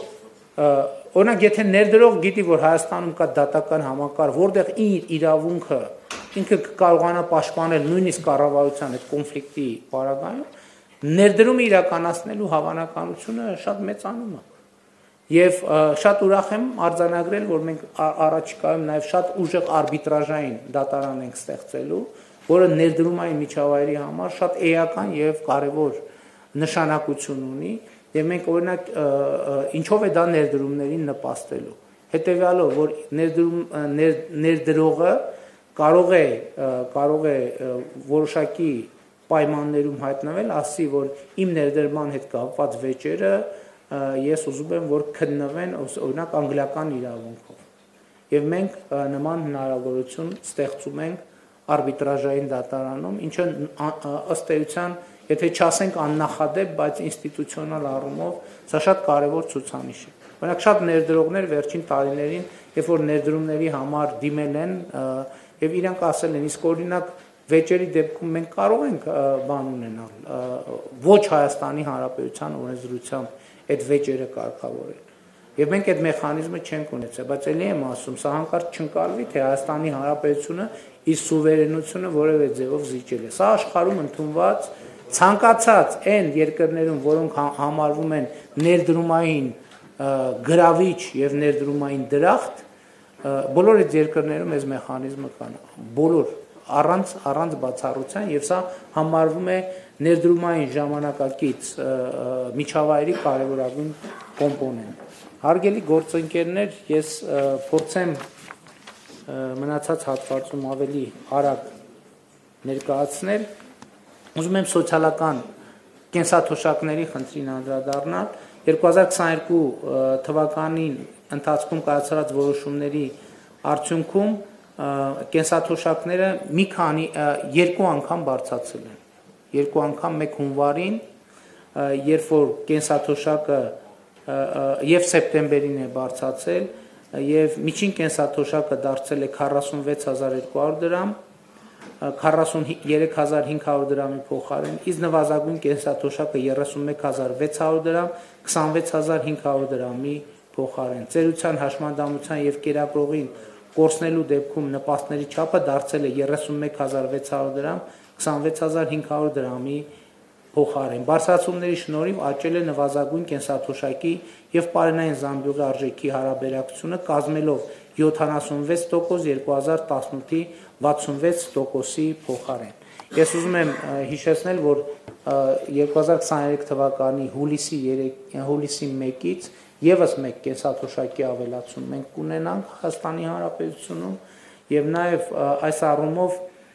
Speaker 1: օրինակ եթե ներդրող գիտի, որ Հայաստանում կա դատական համակարգ, որտեղ իր իրավունքը ինքը կարողանա պաշտպանել նույնիսկ կառավարության այդ կոնֆլիկտի պարագայում, ներդրումը իրականացնելու հավանականությունը շատ մեծանում է։ Եվ շատ ուրախ եմ արձանագրել, որ մենք առաջիկայում նաև շատ ուժեղ արբիտրաժային դատարան ենք ստեղծելու, որը ներդրումային միջավայրի համար շատ էական եւ կարեւոր նշանակություն ունի, եւ մենք օրինակ ինչով է դա ներդրումներին նպաստելու։ Հետեւյալով, որ ներդրում ներդրողը կարող է կարող է որոշակի պայմաններում հայտնվել, ասի, որ իմ ներդրման հետ կապված վեճերը ես ուզում եմ, որ քննվեն օրինակ անգլիական իրավունքով։ Եվ մենք նման հնարավորություն ստեղծում ենք արբիտրաժային դատարանում, ինչը ըստ էության, եթե չասենք աննախադեպ, բայց ինստիտուցիոնալ առումով սա շատ կարևոր ցուցանիշ է։ Օրինակ շատ ներդրողներ վերջին տարիներին, երբ որ ներդրումների համար դիմել են եւ իրանք ասել են, իսկ օրինակ վեճերի դեպքում մենք կարող ենք բան ունենալ, ոչ Հայաստանի Հանրապետության օրենսդրությամբ այդ վեճերը կարգավորել։ Եվ մենք այդ մեխանիզմը չենք ունեցել, բայց ելի եմ ասում, սա հանկարծ չընկալվի, թե Հայաստանի Հանրապետությունը իր սուվերենությունը որևէ ձևով զիջել է։ Սա աշխարհում ընդունված ցանկացած այն երկրներում, որոնք համարվում են ներդրումային գրավիչ եւ ներդրումային դրախտ, բոլոր այդ երկրներում այս մեխանիզմը կան, բոլոր առանց առանց բացառության, եւ սա համարվում է ներդրումային ժամանակակից միջավայրի կարևորագույն կոմպոնենտ։ Հարգելի գործընկերներ, ես փորձեմ մնացած հատվածում ավելի արագ ներկայացնել, ուզում եմ սոցիալական կենսաթոշակների խնդրին անդրադառնալ։ երկու հազար քսաներկու թվականին ընթացքում կայացած որոշումների արդյունքում կենսաթոշակները մի քանի երկու անգամ բարձրացել են։ Երկու անգամ մեկ հունվարին, երբ որ կենսաթոշակը եւ սեպտեմբերին է բարձրացել, եւ միջին կենսաթոշակը դարձել է քառասունվեց հազար երկու հարյուր դրամ, քառասուներեք հազար հինգ հարյուր դրամի փոխարեն, իսկ նվազագույն կենսաթոշակը երեսունմեկ հազար վեց հարյուր դրամ, քսանվեց հազար հինգ հարյուր դրամի փոխարեն։ Ծերության հաշմանդամության եւ կերակրողին կորցնելու դեպքում նպաստների չափը դարձել է երեսունմեկ հազար վեց հարյուր դրամ, քսանվեց հազար հինգ հարյուր դրամի փոխարեն։ Բարձրացումների շնորհիվ աճել է նվազագույն կենսաթոշակի եւ պարենային զամբյուղի արժեքի հարաբերակցությունը, կազմելով յոթանասունվեց տոկոս երկու հազար տասնութի վաթսունվեց տոկոսի փոխարեն։ Ես ուզում եմ հիշեցնել, որ երկու հազար քսաներեք թվականի հուլիսի հուլիսի մեկից եւս մեկ կենսաթոշակի ավելացում մենք կունենանք Հայաստանի Հանրապետությունում եւ նաեւ այս առումով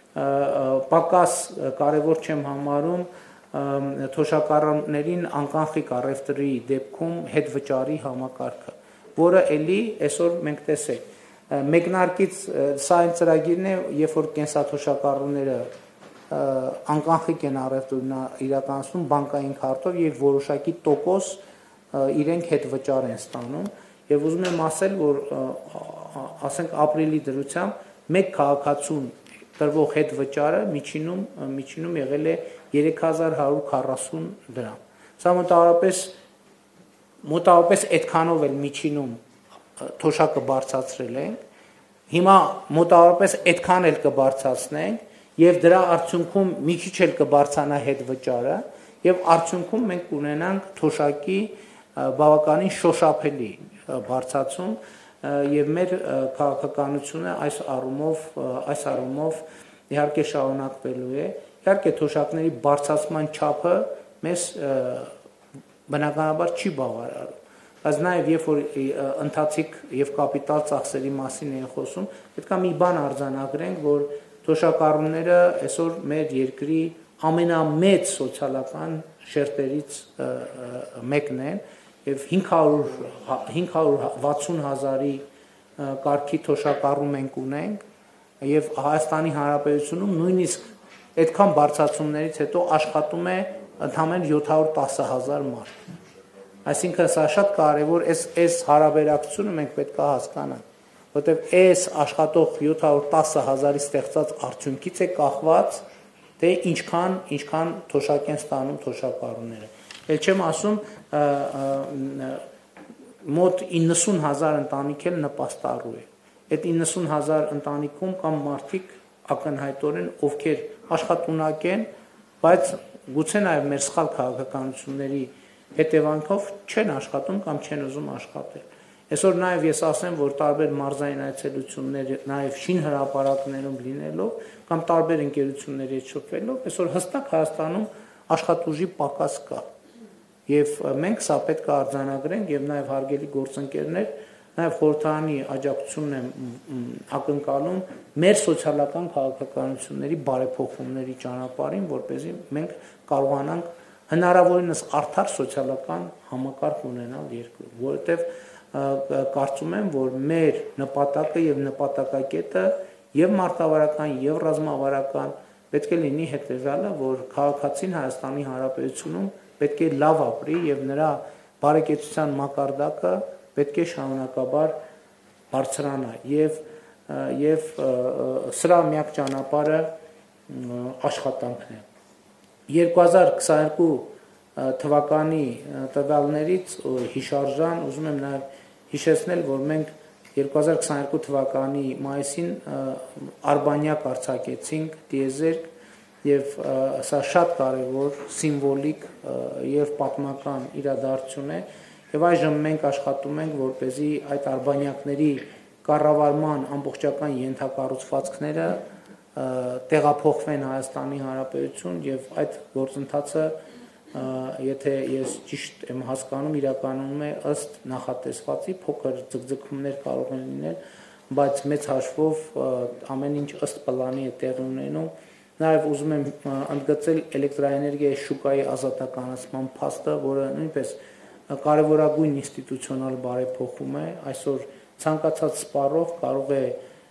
Speaker 1: պակաս կարեւոր չեմ համարում թոշակառուներին անկանխիկ առևտրի դեպքում հետվճարի համակարգը, որը ելի այսօր մենք տեսեք մեկնարկից սա այն ծրագիրն է, երբ որ կենսաթոշակառուները անկանխիկ են առևտուրն իրականացնում բանկային քարտով եւ որոշակի տոկոս իրենք հետ վճար են ստանում եւ ուզում եմ ասել, որ ասենք ապրիլի դրությամբ մեկ քաղաքացուն տրվող հետ վճարը միջինում միջինում եղել է երեք հազար հարյուր քառասուն դրամ։ Սա մոտավորապես մոտավորապես այդքանով էլ միջինում թոշակը բարձրացրել ենք։ Հիմա մոտավորապես այդքան էլ կբարձրացնենք եւ դրա արդյունքում մի քիչ էլ կբարձրանա հետ վճարը եւ արդյունքում մենք կունենանք թոշակի բավականին շոշափելի բարձրացում եւ մեր քաղաքականությունը այս առումով այս առումով իհարկե շարունակվելու է։ Իհարկե թոշակների բարձրացման չափը մեզ բնականաբար չի բավարարում։ Բայց նաեւ երբ որ ընթացիկ եւ կապիտալ ծախսերի մասին է խոսում, պետք է մի բան արձանագրենք, որ թոշակառուները այսօր մեր երկրի ամենամեծ սոցիալական շերտերից մեկն են եւ հինգ հարյուր վաթսուն հազարի կարգի թոշակառու մենք ունենք եւ Հայաստանի Հանրապետությունում նույնիսկ այդքան բարձրացումներից հետո աշխատում է ընդամենը յոթ հարյուր տասը հազար մարդ։ Այսինքն սա շատ կարեւոր է, այս հարաբերակցությունը մենք պետք է հասկանանք, որտեղ այս աշխատող յոթ հարյուր տասը հազարի ստեղծած արդյունքից է կախված, թե ինչքան ինչքան թոշակ են ստանում թոշակառուները։ Էլ չեմ ասում մոտ իննսուն հազար ընտանիք էլ նպաստառու է։ Այդ իննսուն հազար ընտանիքում կամ մարդիկ ակնհայտորեն ովքեր աշխատունակ են, բայց գուցե նաև մեր սխալ քաղաքականությունների հետևանքով չեն աշխատում կամ չեն ուզում աշխատել։ Այսօր նաև ես ասեմ, որ տարբեր մարզային այցելություններ, նաև շինհրապարակներում լինելով կամ տարբեր ընկերությունների հետ շփվելով, այսօր հստակ Հայաստանում աշխատուժի պակաս կա։ Եվ մենք սա պետք է արձանագրենք եւ նաև հարգելի գործընկերներ, նաև խորհրդարանի աջակցությունն եմ ակնկալում մեր սոցիալական քաղաքականությունների բարեփոխումների ճանապարհին, որպեսզի մենք կարողանանք հնարավորինս արդար սոցիալական համակարգ ունենալ երկրում, որովհետեւ կարծում եմ, որ մեր նպատակը եւ նպատակակետը եւ մարտավարական եւ ռազմավարական պետք է լինի հետեւյալը, որ քաղաքացին Հայաստանի Հանրապետությունում պետք է լավ ապրի եւ նրա բարեկեցության մակարդակը պետք է շարունակաբար բարձրանա եւ եւ սրա միակ ճանապարհը աշխատանքն է։ երկու հազար քսաներկու թվականի տվյալներից հիշարժան ուզում եմ նաեւ հիշեցնել, որ մենք երկու հազար քսաներկու թվականի մայիսին Արբանյակ արձակեցինք տիեզերք եւ սա շատ կարեւոր սիմվոլիկ եւ պատմական իրադարձություն է եւ այժմ մենք աշխատում ենք որպեսզի այդ արբանյակների կառավարման ամբողջական ենթակառուցվածքները տեղափոխվեն Հայաստանի Հանրապետություն եւ այդ գործընթացը եթե ես ճիշտ եմ հասկանում իրականում է ըստ նախատեսվածի փոքր ձգձգումներ կարող են լինել բայց մեծ հաշվով ամեն ինչ ըստ պլանի է տեղի ունենում նաեւ ուզում եմ ընդգծել էլեկտրաէներգիայի շուկայի ազատականացման փաստը որը նույնպես կարևորագույն ինստիտուցիոնալ բարեփոխում է այսօր ցանկացած սպառող կարող է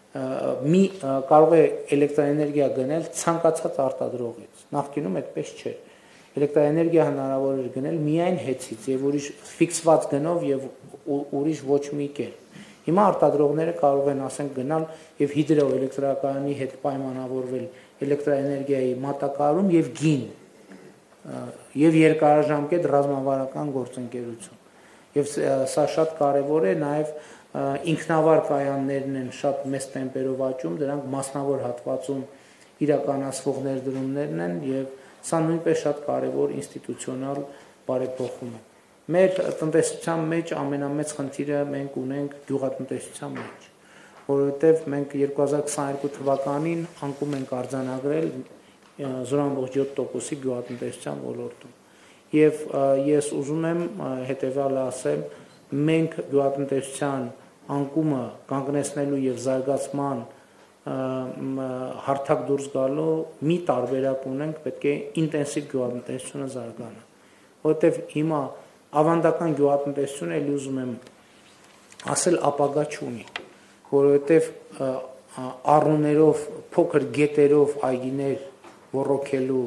Speaker 1: մի կարող է էլեկտրաէներգիա գնել ցանկացած արտադրողից նախկինում այդպես չէր էլեկտրաէներգիա հնարավոր էր գնել միայն հեծից եւ ուրիշ ֆիքսված գնով եւ ուրիշ ոչ մի կերպ հիմա արտադրողները կարող են ասենք գնալ եւ հիդրոէլեկտրակայանի հետ պայմանավորվել էլեկտրաէներգիայի մատակարարում եւ գին եւ երկարաժամկետ ռազմավարական գործընկերություն Եվ սա շատ կարևոր է, նաև ինքնավար կայաններն են շատ մեծ տեմպերով աճում, դրանք մասնավոր հատվածում իրականացվող ներդրումներն են եւ սա նույնպես շատ կարևոր ինստիտուցիոնալ բարեփոխում է։ Մեր տնտեսության մեջ ամենամեծ խնդիրը մենք ունենք գյուղատնտեսության մեջ, որովհետեւ մենք երկու հազար քսաներկու թվականին անկում ենք արձանագրել զրո ամբողջ յոթ տոկոսի գյուղատնտեսության ոլորտում։ Եվ ես ուզում եմ հետեւյալը ասեմ, մենք գյուղատնտեսության անկումը կանգնեցնելու եւ զարգացման հարթակ դուրս գալու մի տարբերակ ունենք, պետք է ինտենսիվ գյուղատնտեսությունը զարգանա, որովհետեւ հիմա ավանդական գյուղատնտեսությունը ելի ուզում եմ ասել ապագա չունի, որովհետեւ առուներով փոքր գետերով այգիներ ոռոգելու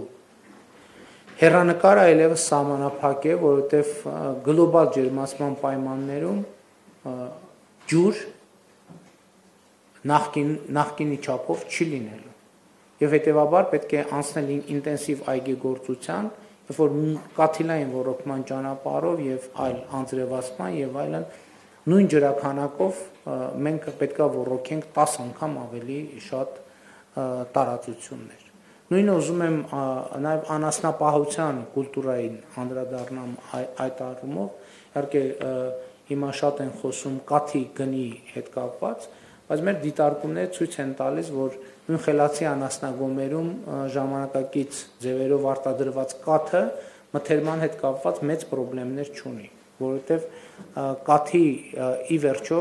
Speaker 1: հեռանկարը այլևս սահմանափակ է, որովհետև գլոբալ ջերմացման պայմաններում ջուր նախկին, նախկինի չափով չի լինելու։ Եվ հետևաբար պետք է անցնել ինտենսիվ այգեգործության, երբ որ կաթիլային ոռոգման ճանապարհով եւ այլ անձրևացման եւ այլն նույն ջրաքանակով մենք պետքա ոռոգենք տաս անգամ ավելի շատ տարածություններ։ Նույնը ուզում եմ նաև անասնապահության կուլտուրային անդրադառնամ այդ առումով, իհարկե հիմա շատ են խոսում կաթի գնի հետ կապված, բայց մեր դիտարկումները ցույց են տալիս, որ նույն խելացի անասնագոմերում ժամանակակից ձևերով արտադրված կաթը մթերման հետ կապված մեծ խնդիրներ չունի, որովհետև կաթի ի վերջո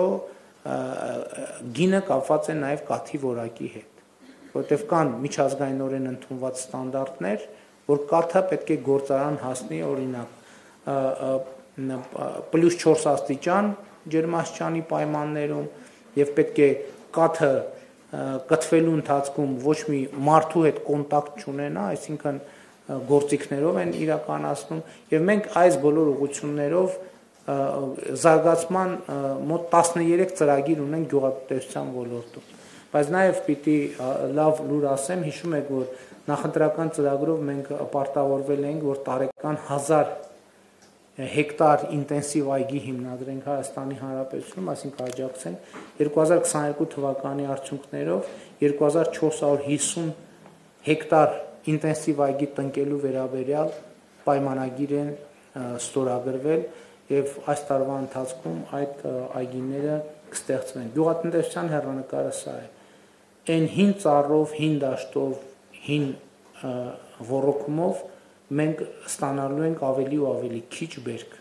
Speaker 1: գինը կապված է նաև կաթի որակի հետ, որտեղ կան միջազգայինորեն ընդունված ստանդարտներ, որ կաթը պետք է գործարան հասնի, օրինակ պլյուս չորս աստիճան ջերմաստիճանի պայմաններում եւ պետք է կաթը կթվելու ընթացքում ոչ մի մարդու հետ կոնտակտ չունենա, այսինքն գործիքներով են իրականացնում եւ մենք այս բոլոր ուղղություններով զարգացման մոտ տասներեք ծրագիր ունենք գյուղատնտեսության ոլորտում։ Բայց նաև պիտի լավ լուր ասեմ, հիշում եք, որ նախընտրական ծրագրով մենք պարտավորվել ենք, որ տարեկան հազար հեկտար ինտենսիվ այգի հիմնադրենք Հայաստանի Հանրապետությունում, այսինքն աջակցենք երկու հազար քսաներկու թվականի արդյունքներով երկու հազար չորս հարյուր հիսուն հեկտար ինտենսիվ այգի տնկելու վերաբերյալ պայմանագիր են ստորագրվել եւ այս տարվա ընթացքում այդ այգիները կստեղծվեն։ Գյուղատնտեսության հեռանկարը սա է։ Այն հին ծառով, հին դաշտով, հին ոռոգումով մենք ստանալու ենք ավելի ու ավելի քիչ բերք։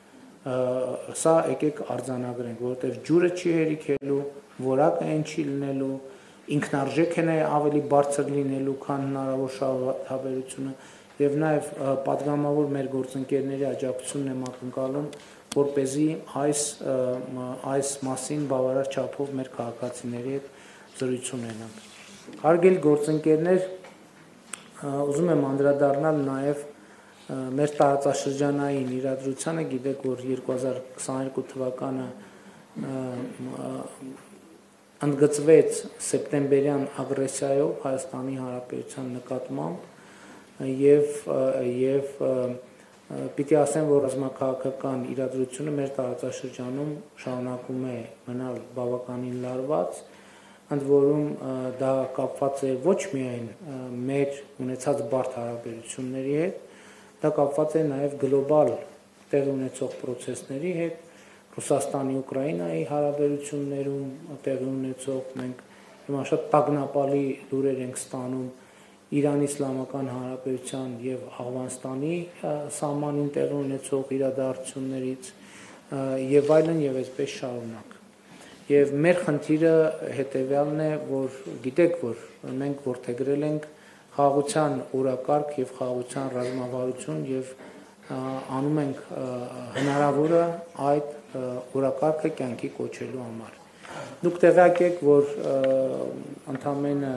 Speaker 1: Սա եկեք արձանագրենք, որովհետև ջուրը չի հերիքելու, որակը այն չի լինելու, ինքնարժեք է ավելի բարձր լինելու, քան հնարավոր շահավետությունը, եւ նաեւ պատգամավոր մեր գործընկերների աջակցությունն եմ ակնկալում, որպեսզի այս այս մասին բավարար չափով մեր քաղաքացիների հետ զրույց ունենանք։ Հարգելի գործընկերներ, ուզում եմ անդրադառնալ նաև մեր տարածաշրջանային իրադրությանը, գիտեք, որ երկու հազար քսաներկու թվականը ընդգծվեց սեպտեմբերյան ագրեսիայով Հայաստանի Հանրապետության նկատմամբ եւ եւ պիտի ասեմ, որ ռազմաքաղաքական իրադրությունը մեր տարածաշրջանում շարունակում է մնալ բավականին լարված, ընդ որում դա կապված է ոչ միայն մեր ունեցած բարդ հարաբերությունների հետ, դա կապված է նաև գլոբալ տեղի ունեցող պրոցեսների հետ, Ռուսաստանի Ուկրաինայի հարաբերություններում տեղի ունեցող մենք հիմա շատ տագնապալի լուրեր ենք ստանում Իրանի Իսլամական Հանրապետության եւ Աֆղանստանի սահմանին տեղի ունեցող իրադարձություններից եւ այլն եւ այսպես շարունակ։ Եվ մեր խնդիրը հետեւյալն է, որ գիտեք, որ մենք որդեգրել ենք խաղաղության օրակարգ եւ խաղաղության ռազմավարություն եւ անում ենք հնարավորը այդ օրակարգը կյանքի կոչելու համար։ Դուք տեղյակ եք, որ ընդամենը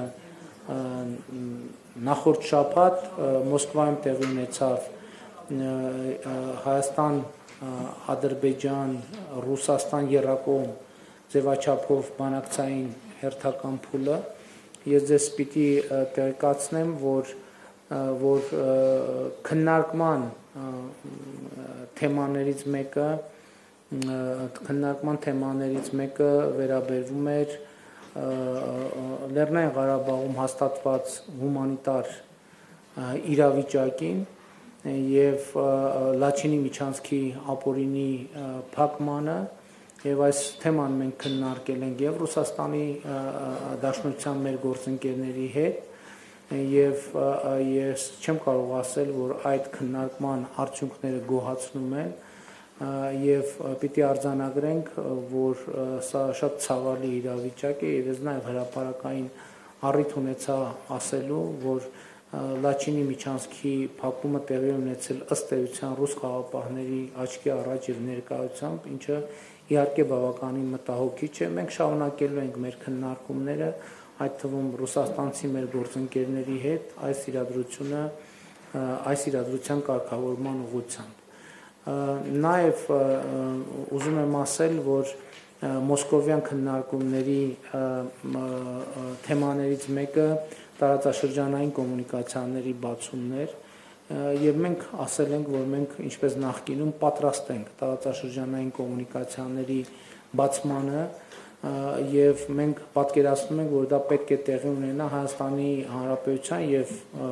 Speaker 1: նախորդ շաբաթ Մոսկվայում տեղի ունեցավ Հայաստան, Ադրբեջան, Ռուսաստան եռակողմ ձևաչափով բանակցային հերթական փուլը։ Ես ձեզ պիտի տեղեկացնեմ, որ որ քննարկման թեմաներից մեկը քննարկման թեմաներից մեկը վերաբերվում էր Լեռնային Ղարաբաղում հաստատված հումանիտար իրավիճակին եւ Լաչինի միջանցքի ապօրինի փակմանը եւ այս թեման մենք քննարկել ենք եւ Ռուսաստանի Դաշնության մեր գործընկերների հետ եւ ես չեմ կարող ասել, որ այդ քննարկման արդյունքները գոհացնում են եւ պիտի արձանագրենք, որ սա շատ ցավալի իրավիճակ է եւ ես նաեւ հրապարակային առիթ ունեցա ասելու, որ Լաչինի միջանցքի փակումը տեղի ունեցել ըստ էության ռուս խաղաղապահների աչքի առաջ եւ ներկայությամբ, ինչը իհարկե բավականին մտահոգիչ է։ Մենք շարունակելու ենք մեր քննարկումները, այդ թվում ռուսաստանցի մեր գործընկերների հետ այս իրադրությունը այս իրադրության կարգավորման ուղղությամբ։ Նաեւ ուզում եմ ասել, որ մոսկովյան քննարկումների թեմաներից մեկը տարածաշրջանային կոմունիկացիաների բացումն էր եւ մենք ասել ենք, որ մենք ինչպես նախկինում պատրաստ ենք տարածաշրջանային կոմունիկացիաների բացմանը եւ մենք պատկերացնում ենք, որ դա պետք է տեղի ունենա Հայաստանի Հանրապետության եւ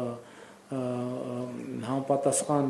Speaker 1: համապատասխան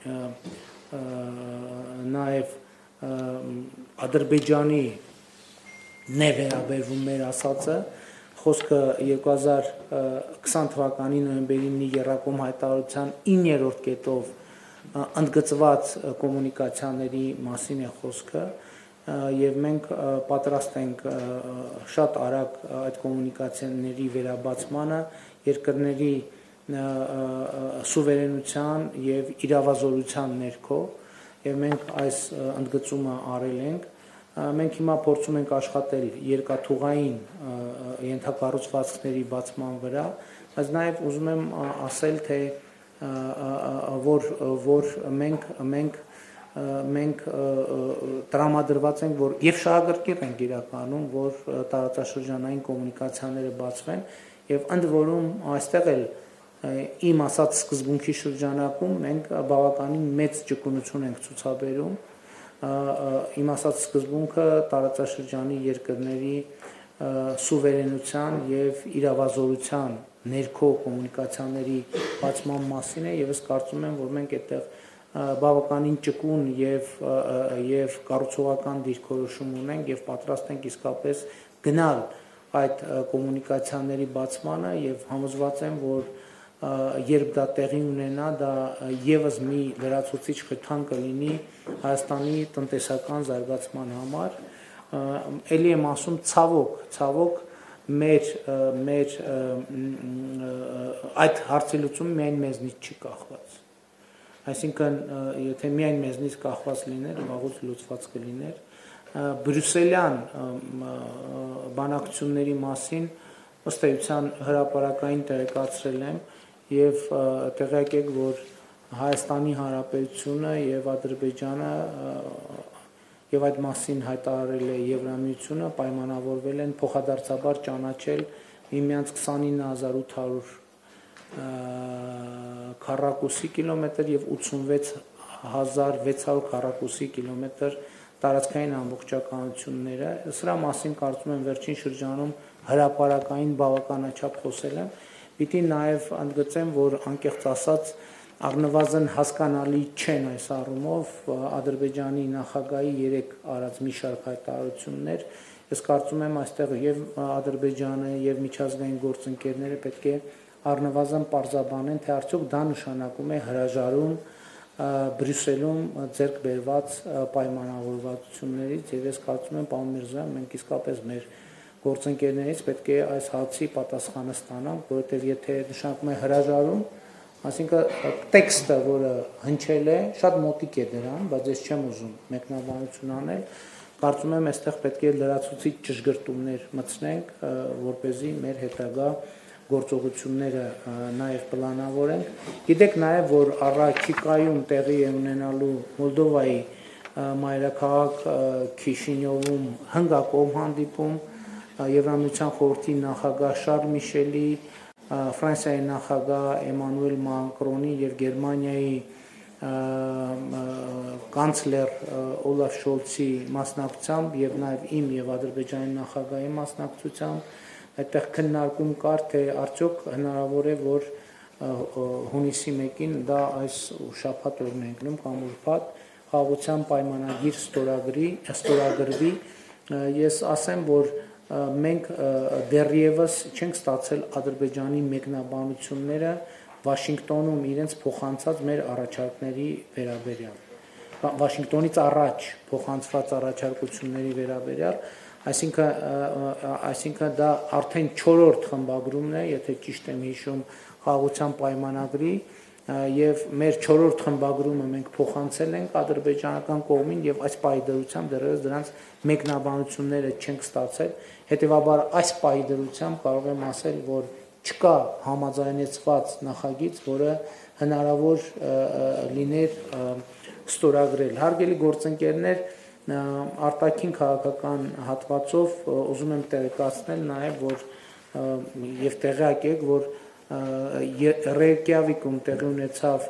Speaker 1: նաեւ Ադրբեջանի ներվերաբերվում մեր ասածը խոսքը երկու հազար քսան թվականի նոյեմբերի ինը Եռակոմ հայտարարության իններորդ կետով ընդգծված կոմունիկացիաների մասին է խոսքը եւ մենք պատրաստ ենք շատ արագ այդ կոմունիկացիաների վերաբացմանը երկրների սուվերենության եւ իրավազորության ներքո եւ մենք այս ընդգծումը արել ենք մենք հիմա փորձում ենք աշխատել երկաթուղային ենթակառուցվածքների բացման վրա, բայց նաեւ ուզում եմ ասել, թե որ որ մենք մենք մենք տրամադրված ենք, որ եւ շահագրգիռ ենք իրականում, որ տարածաշրջանային կոմունիկացիաները բացվեն եւ ընդ որում այստեղ էլ իմ ասած սկզբունքի շրջանակում մենք բավականին մեծ ճկունություն ենք ցուցաբերում իմ ասած սկզբունքը տարածաշրջանի երկրների սուվերենության եւ իրավազորության ներքո կոմունիկացիաների բացման մասին է եւ ես կարծում եմ, որ մենք այդտեղ բավականին ճկուն եւ եւ կառուցողական դիրքորոշում ունենք եւ պատրաստ ենք իսկապես գնալ այդ կոմունիկացիաների բացմանը եւ համոզված եմ, որ երբ դա տեղի ունենա, դա եւս մի լրացուցիչ խթան կլինի Հայաստանի տնտեսական զարգացման համար։ Էլի եմ ասում ցավոք, ցավոք մեր մեր այդ հարցի լուծումը միայն մեզնից չի կախված։ Այսինքն, եթե միայն մեզնից կախված լիներ, վաղուց լուծված կլիներ։ Բրյուսելյան բանակցությունների մասին ըստ էության հրապարակային տեղեկացրել եմ եւ տեղյակ եք, որ Հայաստանի Հանրապետությունը եւ Ադրբեջանը եւ այդ մասին հայտարարել է Եվրամիությունը, պայմանավորվել են փոխադարձաբար ճանաչել միմյանց քսանինը հազար ութ հարյուր քառակուսի կիլոմետր եւ ութսունվեց հազար վեց հարյուր քառակուսի կիլոմետր տարածքային ամբողջականությունները։ Սրա մասին կարծում եմ վերջին շրջանում հրապարակային բավականաչափ խոսել եմ։ Պիտի նաեւ ընդգծեմ, որ անկեղծ ասած առնվազն հասկանալի չեն այս առումով Ադրբեջանի նախագահի երեք արած մի շարք հայտարարություններ։ Ես կարծում եմ այստեղ եւ Ադրբեջանը եւ միջազգային գործընկերները պետք է առնվազն պարզաբանեն, թե արդյոք դա նշանակում է հրաժարում Բրյուսելում ձեռք բերված պայմանավորվածություններից եւ ես կարծում եմ, պարոն Միրզոյան, մենք իսկապես մեր գործընկերներից պետք է այս հարցի պատասխանը ստանանք, որովհետեւ եթե նշանակում է հրաժարում, այսինքն տեքստը, որը հնչել է, շատ մոտիկ է դրան, բայց ես չեմ ուզում մեկնաբանություն անել, կարծում եմ, այստեղ պետք է լրացուցիչ ճշգրտումներ մտցնենք, որպեսզի մեր հետագա գործողությունները նաև պլանավորենք։ Գիտեք նաև, որ առաջիկայում տեղի է ունենալու Մոլդովայի մայրաքաղաք Քիշինյովում հնգակողմ հանդիպում Եվրամիության խորհրդի նախագահ Շարլ Միշելի, Ֆրանսիայի նախագահ Էմանուել Մակրոնի եւ Գերմանիայի կանցլեր Օլաֆ Շոլցի մասնակցությամբ եւ նաեւ իմ եւ Ադրբեջանի նախագահի մասնակցությամբ այդտեղ քննարկում կար, թե արդյոք հնարավոր է, որ հունիսի մեկին դա այս շաբաթ օրն է ընկնում կամ ուրբաթ խաղաղության պայմանագիր ստորագրի, ստորագրվի, ես ասեմ, որ մենք դեռևս չենք ստացել Ադրբեջանի մեկնաբանությունները Վաշինգտոնում իրենց փոխանցած մեր առաջարկների վերաբերյալ, Վաշինգտոնից առաջ փոխանցված առաջարկությունների վերաբերյալ, այսինքն այսինքն դա արդեն չորրորդ խմբագրումն է, եթե ճիշտ եմ հիշում, խաղաղության պայմանագրի եւ մեր չորրորդ խմբագրումը մենք փոխանցել ենք ադրբեջանական կողմին եւ այս պայդրությամբ դեռևս դրանց մեկնաբանությունները չենք ստացել, հետեւաբար այս պայդրությամբ կարող եմ ասել, որ չկա համաձայնեցված նախագիծ, որը հնարավոր լիներ ստորագրել։ Հարգելի գործընկերներ, արտաքին քաղաքական հատվածով ուզում եմ տեղեկացնել նաև, որ եւ տեղյակ եք, որ Ռեյկյավիկում տեղի ունեցավ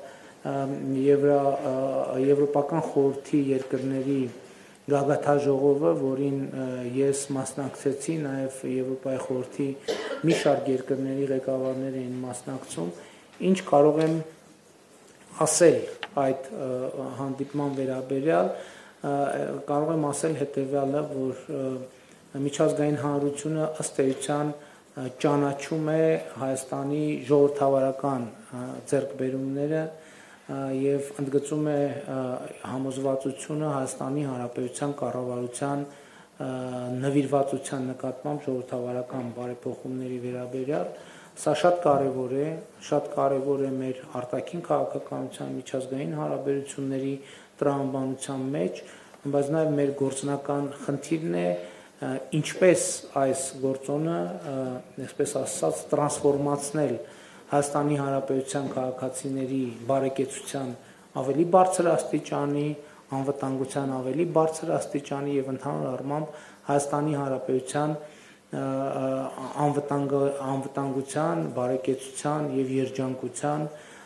Speaker 1: Եվրոպական խորհրդի երկրների գագաթաժողովը, որին ես մասնակցեցի, նաև Եվրոպայի խորհրդի մի շարք երկրների ղեկավարներ էին մասնակցում, ինչ կարող եմ ասել այդ հանդիպման վերաբերյալ, կարող եմ ասել հետևյալը, որ միջազգային հանրությունը ըստ էության ճանաչում է Հայաստանի ժողովրդավարական ձեռքբերումները եւ ընդգծում է համոզվածությունը Հայաստանի Հանրապետության կառավարության նվիրվածության նկատմամբ ժողովրդավարական բարեփոխումների վերաբերյալ, սա շատ կարևոր է, շատ կարևոր է մեր արտաքին քաղաքականության միջազգային հարաբերությունների տրամաբանության մեջ, բայց նաեւ մեր գործնական խնդիրն է ինչպես այս գործոնը, այսպես ասած, տրանսֆորմացնել Հայաստանի Հանրապետության քաղաքացիների բարեկեցության ավելի բարձր աստիճանի, անվտանգության ավելի բարձր աստիճանի եւ ընդհանուր առմամբ Հայաստանի Հանրապետության անվտանգության, բարեկեցության եւ երջանկության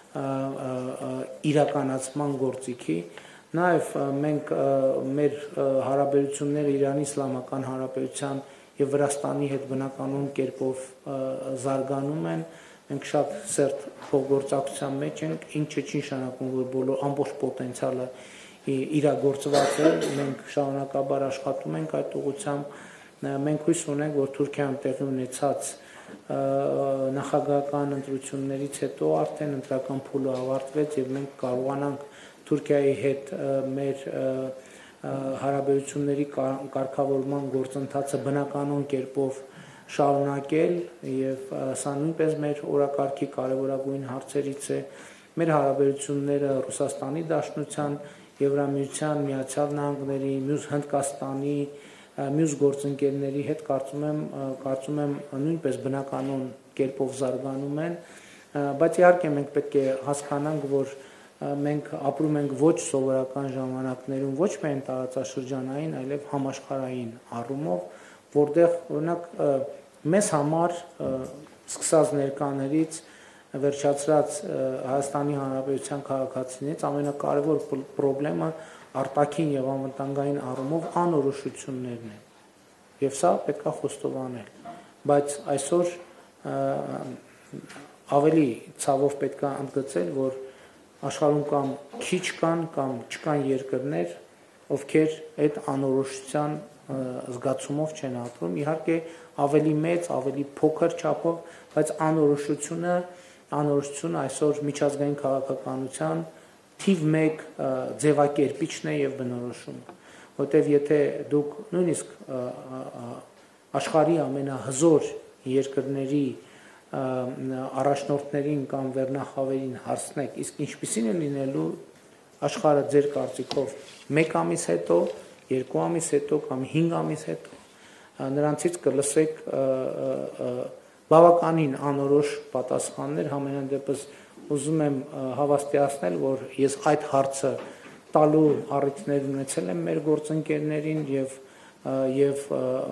Speaker 1: իրականացման գործիքի, նաեւ մենք մեր հարաբերությունները Իրանի Իսլամական Հանրապետության եւ Վրաստանի հետ բնականon կերպով զարգանում են, մենք շատ սերտ փոխգործակցության մեջ ենք, ինչը չի նշանակում, որ բոլոր ամբողջ պոտենցիալը իրագործված է, մենք շարունակաբար աշխատում ենք այդ ուղղությամբ, մենք հույս ունենք, որ Թուրքիայում տեղի ունեցած նախագահական ընտրություններից հետո արդեն ընտրական փուլը ավարտվեց եւ մենք կարողանանք Թուրքիայի հետ մեր հարաբերությունների կարգավորման գործընթացը բնականon կերպով շարունակել եւ սա նույնպես մեր օրակարգի կարևորագույն հարցերից է, մեր հարաբերությունները Ռուսաստանի Դաշնության, Եվրամիության, Միացյալ Նահանգների, մյուս Հնդկաստանի, մյուս գործընկերների հետ կարծում եմ, կարծում եմ նույնպես բնականon կերպով զարգանում են, բայց իհարկե մենք պետք է հասկանանք, որ մենք ապրում ենք ոչ սովորական ժամանակներում, ոչ միայն տարածաշրջանային, այլև համաշխարհային առումով, որտեղ օրինակ մեզ համար սկսած ներկաներից վերջացրած Հայաստանի Հանրապետության քաղաքացիներից ամենակարևոր խնդրեմը արտաքին եւ անվտանգային առումով անորոշություններն են։ Եվ սա պետք է խոստովանել, բայց այսօր ավելի ցավով պետք է ընդգծել, որ աշխարհում կամ քիչ կան կամ չկան երկրներ, ովքեր այդ անորոշության զգացումով չեն ապրում, իհարկե ավելի մեծ, ավելի փոքր չափով, բայց անորոշությունը, անորոշությունը այսօր միջազգային քաղաքականության թիվ մեկ ձևակերպիչն է եւ բնորոշումը, որտեւ եթե դուք նույնիսկ աշխարհի ամենահզոր երկրների առաջնորդներին կամ վերնախավերին հարցնեք, իսկ ինչպիսին է լինելու աշխարհը ձեր կարծիքով մեկ ամիս հետո, երկու ամիս հետո կամ հինգ ամիս հետո, նրանցից կլսեք բավականին անորոշ պատասխաններ, համենայն դեպս ուզում եմ հավաստիացնել, որ ես այդ հարցը տալու առիթներ ունեցել եմ մեր գործընկերներին եւ եւ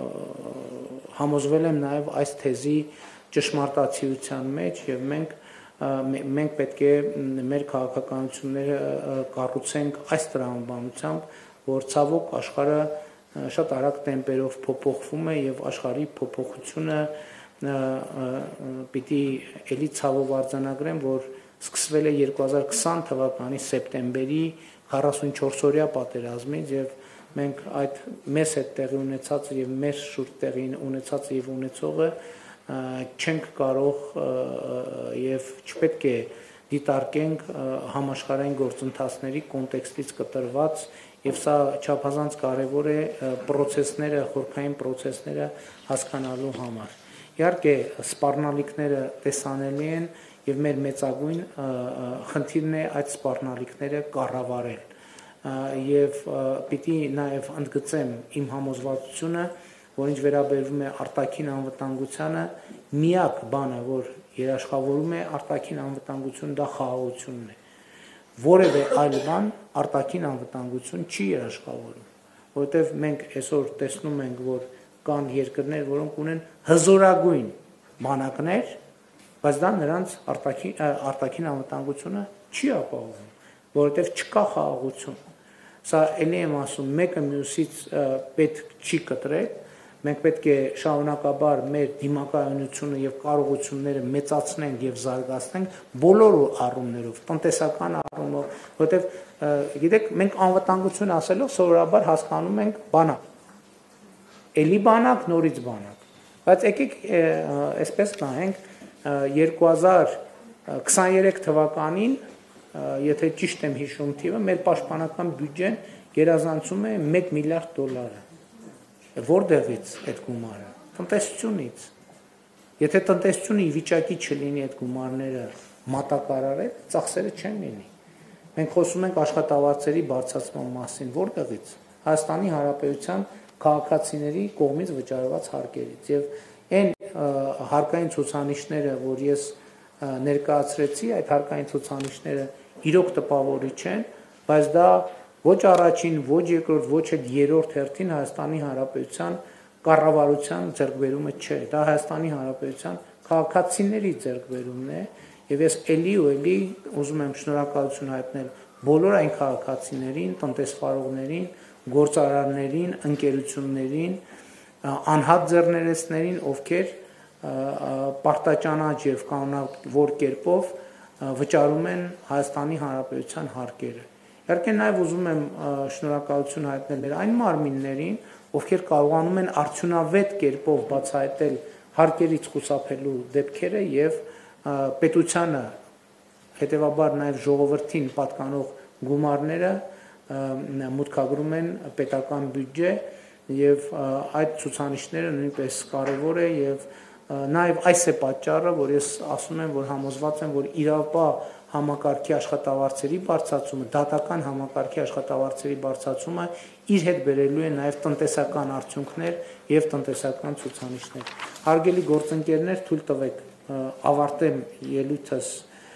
Speaker 1: համոզվել եմ նաեւ այս թեզի ճշմարտացիության մեջ եւ մենք մենք պետք է մեր քաղաքականությունները կառուցենք այս տրամաբանությամբ, որ ցավոք աշխարհը շատ արագ տեմպերով փոփոխվում է եւ աշխարհի փոփոխությունը պիտի էլի ցավով արձանագրեմ, որ սկսվել է երկու հազար քսան թվականի սեպտեմբերի քառասունչորս-օրյա պատերազմից եւ մենք այդ մեզ հետ տեղի ունեցած եւ մեր շուրջ տեղի ունեցած եւ ունեցողը չենք կարող եւ չպետք է դիտարկենք համաշխարհային գործընթացների կոնտեքստից կտրված եւ սա չափազանց կարեւոր է process-ները, խորքային process-ները հասկանալու համար։ Իհարկե, սպառնալիքները տեսանելի են եւ մեր մեծագույն խնդիրն է այդ սպառնալիքները կառավարել եւ պիտի նաեւ ընդգծեմ իմ համոզվածությունը, որ ինչ վերաբերվում է արտաքին անվտանգությանը, միակ բանը, որ երաշխավորում է արտաքին անվտանգություն, դա խաղաղությունն է։ Որևէ այլ բան արտաքին անվտանգություն չի երաշխավորում, որովհետև մենք այսօր տեսնում ենք, որ կան երկրներ, որոնք ունեն հզորագույն բանակներ, բայց դա նրանց արտաքին արտաքին անվտանգությունը չի ապահովում, որովհետև չկա խաղաղություն։ Սա ելի եմ ասում, մեկը մյուսից պետք չի կտրել, մենք պետք է շարունակաբար մեր դիմակայունությունը եւ կարողությունները մեծացնենք եւ զարգացնենք բոլոր առումներով, տնտեսական առումով, որովհետեւ գիտեք, մենք անվտանգություն ասելով սովորաբար հասկանում ենք բանակ։ Էլի բանակ, նորից բանակ։ Բայց եկեք այսպես նայենք երկու հազար քսաներեք թվականին, եթե ճիշտ եմ հիշում թիվը, մեր պաշտպանական բյուջեն գերազանցում է մեկ միլիարդ դոլարը։ Որտեղից այդ գումարը։ Տնտեսությունից։ Եթե տնտեսությունը ի վիճակի չլինի այդ գումարները մատակարարել, ծախսերը չեն լինի։ Մենք խոսում ենք աշխատավարձերի բարձրացման մասին, որտեղից։ Հայաստանի Հանրապետության քաղաքացիների կողմից վճարված հարկերից եւ այն հարկային ցուցանիշները, որ ես ներկայացրեցի, այդ հարկային ցուցանիշները իրոք տպավորիչ են, բայց դա ոչ առաջին, ոչ երկրորդ, ոչ էլ երրորդ հերթին Հայաստանի Հանրապետության կառավարության ձեռքբերումը չէ, դա Հայաստանի Հանրապետության քաղաքացիների ձեռքբերումն է, եւ ես էլի ու էլի ուզում եմ շնորհակալություն հայտնել բոլոր այն քաղաքացիներին, տնտեսվարողներին, գործարարներին, ընկերություններին, անհատ ձեռներեցներին, ովքեր պարտաճանաչ եւ կանոնավոր կերպով վճարում են Հայաստանի Հանրապետության հարկերը։ Իհարկե նաև ուզում եմ շնորհակալություն հայտնել այն մարմիններին, ովքեր կարողանում են արդյունավետ կերպով բացահայտել հարկերից խուսափելու դեպքերը եւ պետությանը, հետեւաբար նաև ժողովրդին պատկանող գումարները մուտքագրում են պետական բյուջե եւ այդ ցուցանիշները նույնպես կարեւոր է եւ նաև այս է պատճառը, որ ես ասում եմ, որ համոզված եմ, որ իրավապահ համակարգի աշխատավարձերի բարձրացումը, դատական համակարգի աշխատավարձերի բարձրացումը իր հետ բերելու է նաև տնտեսական արդյունքներ եւ տնտեսական ցուցանիշներ։ Հարգելի գործընկերներ, թույլ տվեք ավարտեմ ելույթս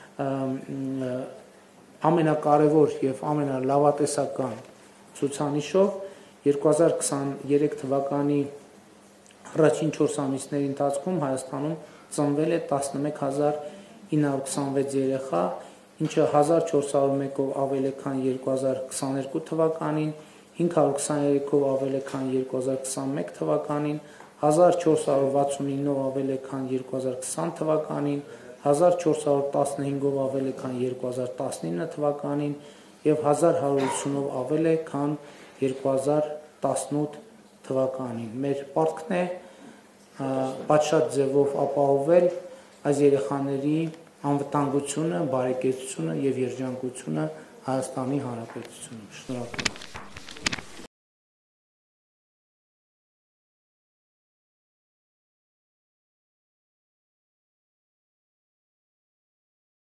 Speaker 1: ամենակարևոր եւ ամենալավատեսական ցուցանիշով երկու հազար քսաներեք թվականի առաջին չորս ամիսների ընթացքում Հայաստանում ծնվել է տասնմեկ հազար ինը հարյուր քսանվեց երեխա, ինչը հազար չորս հարյուր մեկով ավել է քան երկու հազար քսաներկու թվականին, հինգ հարյուր քսաներեքով ավել է քան երկու հազար քսանմեկ թվականին, հազար չորս հարյուր վաթսունինով ավել է քան երկու հազար քսան թվականին, հազար չորս հարյուր տասնհինգով ավել է քան երկու հազար տասնինը թվականին եւ հազար հարյուր ութսունով ավել է քան երկու հազար տասնութ թվականին։ Մեր պարտքն է պատշաճ ձևով ապահովել այս երեխաների անվտանգությունը, բարեկեցությունը եւ երջանկությունը Հայաստանի Հանրապետությունում։ Շնորհակալ եմ։